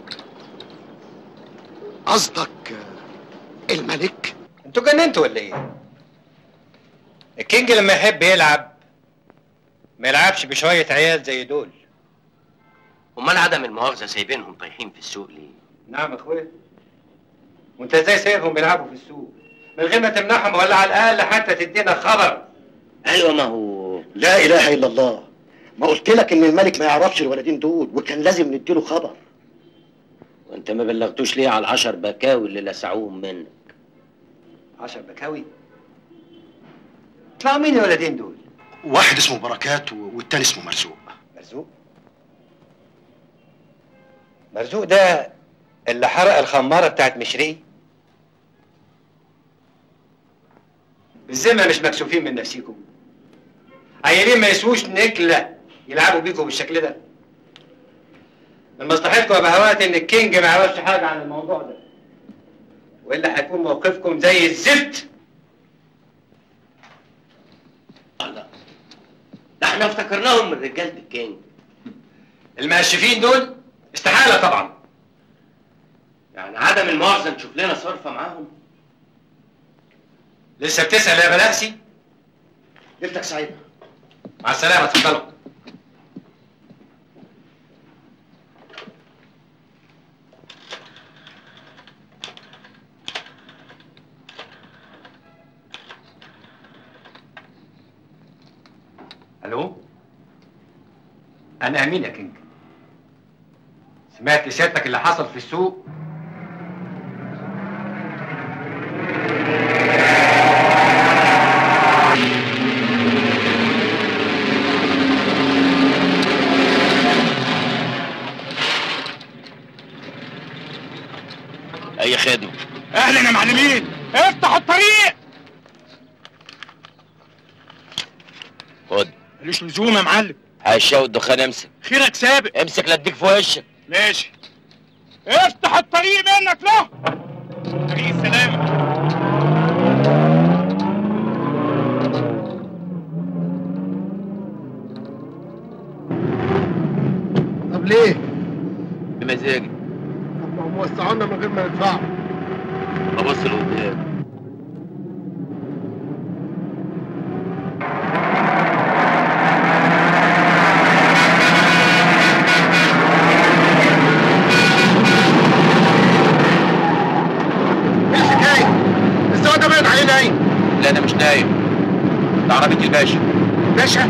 قصدك الملك؟ انتوا جننتوا ولا ايه؟ الكينج لما يحب يلعب ما يلعبش بشويه عيال زي دول. امال عدم المؤاخذه سايبينهم طايحين في السوق ليه؟ نعم يا اخويا، وانت ازاي سايبهم يلعبوا في السوق من غير ما تمنعهم ولا على الاقل حتى تدينا خبر؟ ايوه ما هو لا اله الا الله، ما قلت لك ان الملك ما يعرفش الولدين دول وكان لازم نديله خبر. وانت ما بلغتوش ليه على العشر بكاوي اللي لسعوهم منك؟ عشر بكاوي؟ طلعوا مين الولدين دول؟ واحد اسمه بركات والتاني اسمه مرزوق. مرزوق؟ مرزوق ده اللي حرق الخمارة بتاعت مشري؟ بالذمة مش مكسوفين من نفسيكم؟ عيالين ما يسووش نكلة يلعبوا بيكم بالشكل ده؟ من مصلحتكم يا بهوات ان الكينج ما يعرفش حاجة عن الموضوع ده، والا هيكون موقفكم زي الزفت. الله، ده احنا افتكرناهم من رجالة الكينج. المقشفين دول استحالة طبعا. يعني عدم المؤاخذة نشوف لنا صرفة معاهم؟ لسه بتسأل يا بلاسي؟ ليلتك سعيدة. مع السلامة، اتفضلوا. الو؟ أنا أمين يا كينج. سمعت سيادتك اللي حصل في السوق؟ أي خدمة. أهلا يا معلمين، افتحوا الطريق. خد. ملوش لزوم يا معلم. هشاو الدخان، امسك. خيرك سابق. امسك لا اديك في وشك. ماشي. افتح الطريق منك له. طريق السلامة. طب ليه؟ بمزاجي. طب ما هم وسعونا من غير ما يدفعوا. ببص لقدام. نايم. ده عربيه الباشا. باشا؟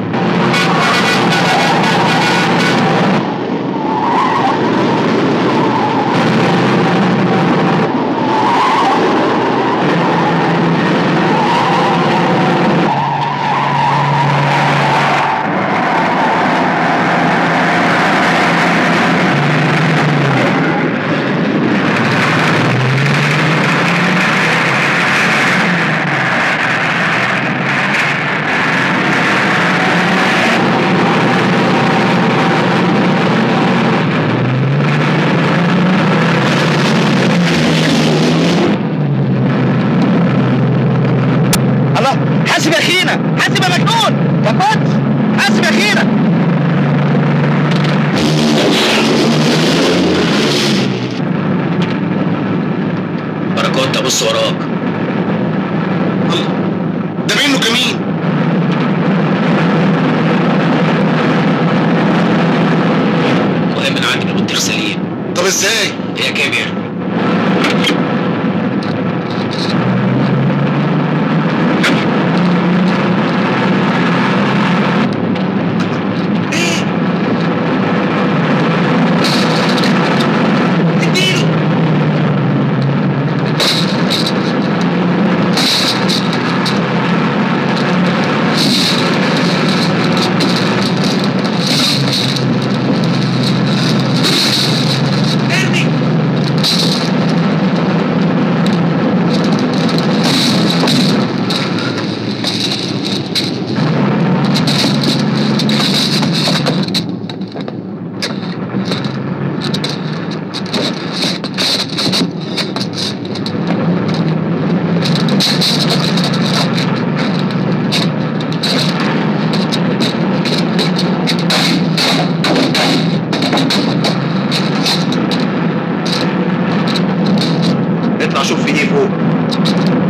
حاسب يا اخينا، حاسب يا مجنون يا كوتش، حاسب يا اخينا. بركات ابص وراك. الله، ده منه كمين. مهم انا عندي بالبطيخ سليم. طب ازاي؟ هي كيمياء. اطلع شوف في ايه فوق.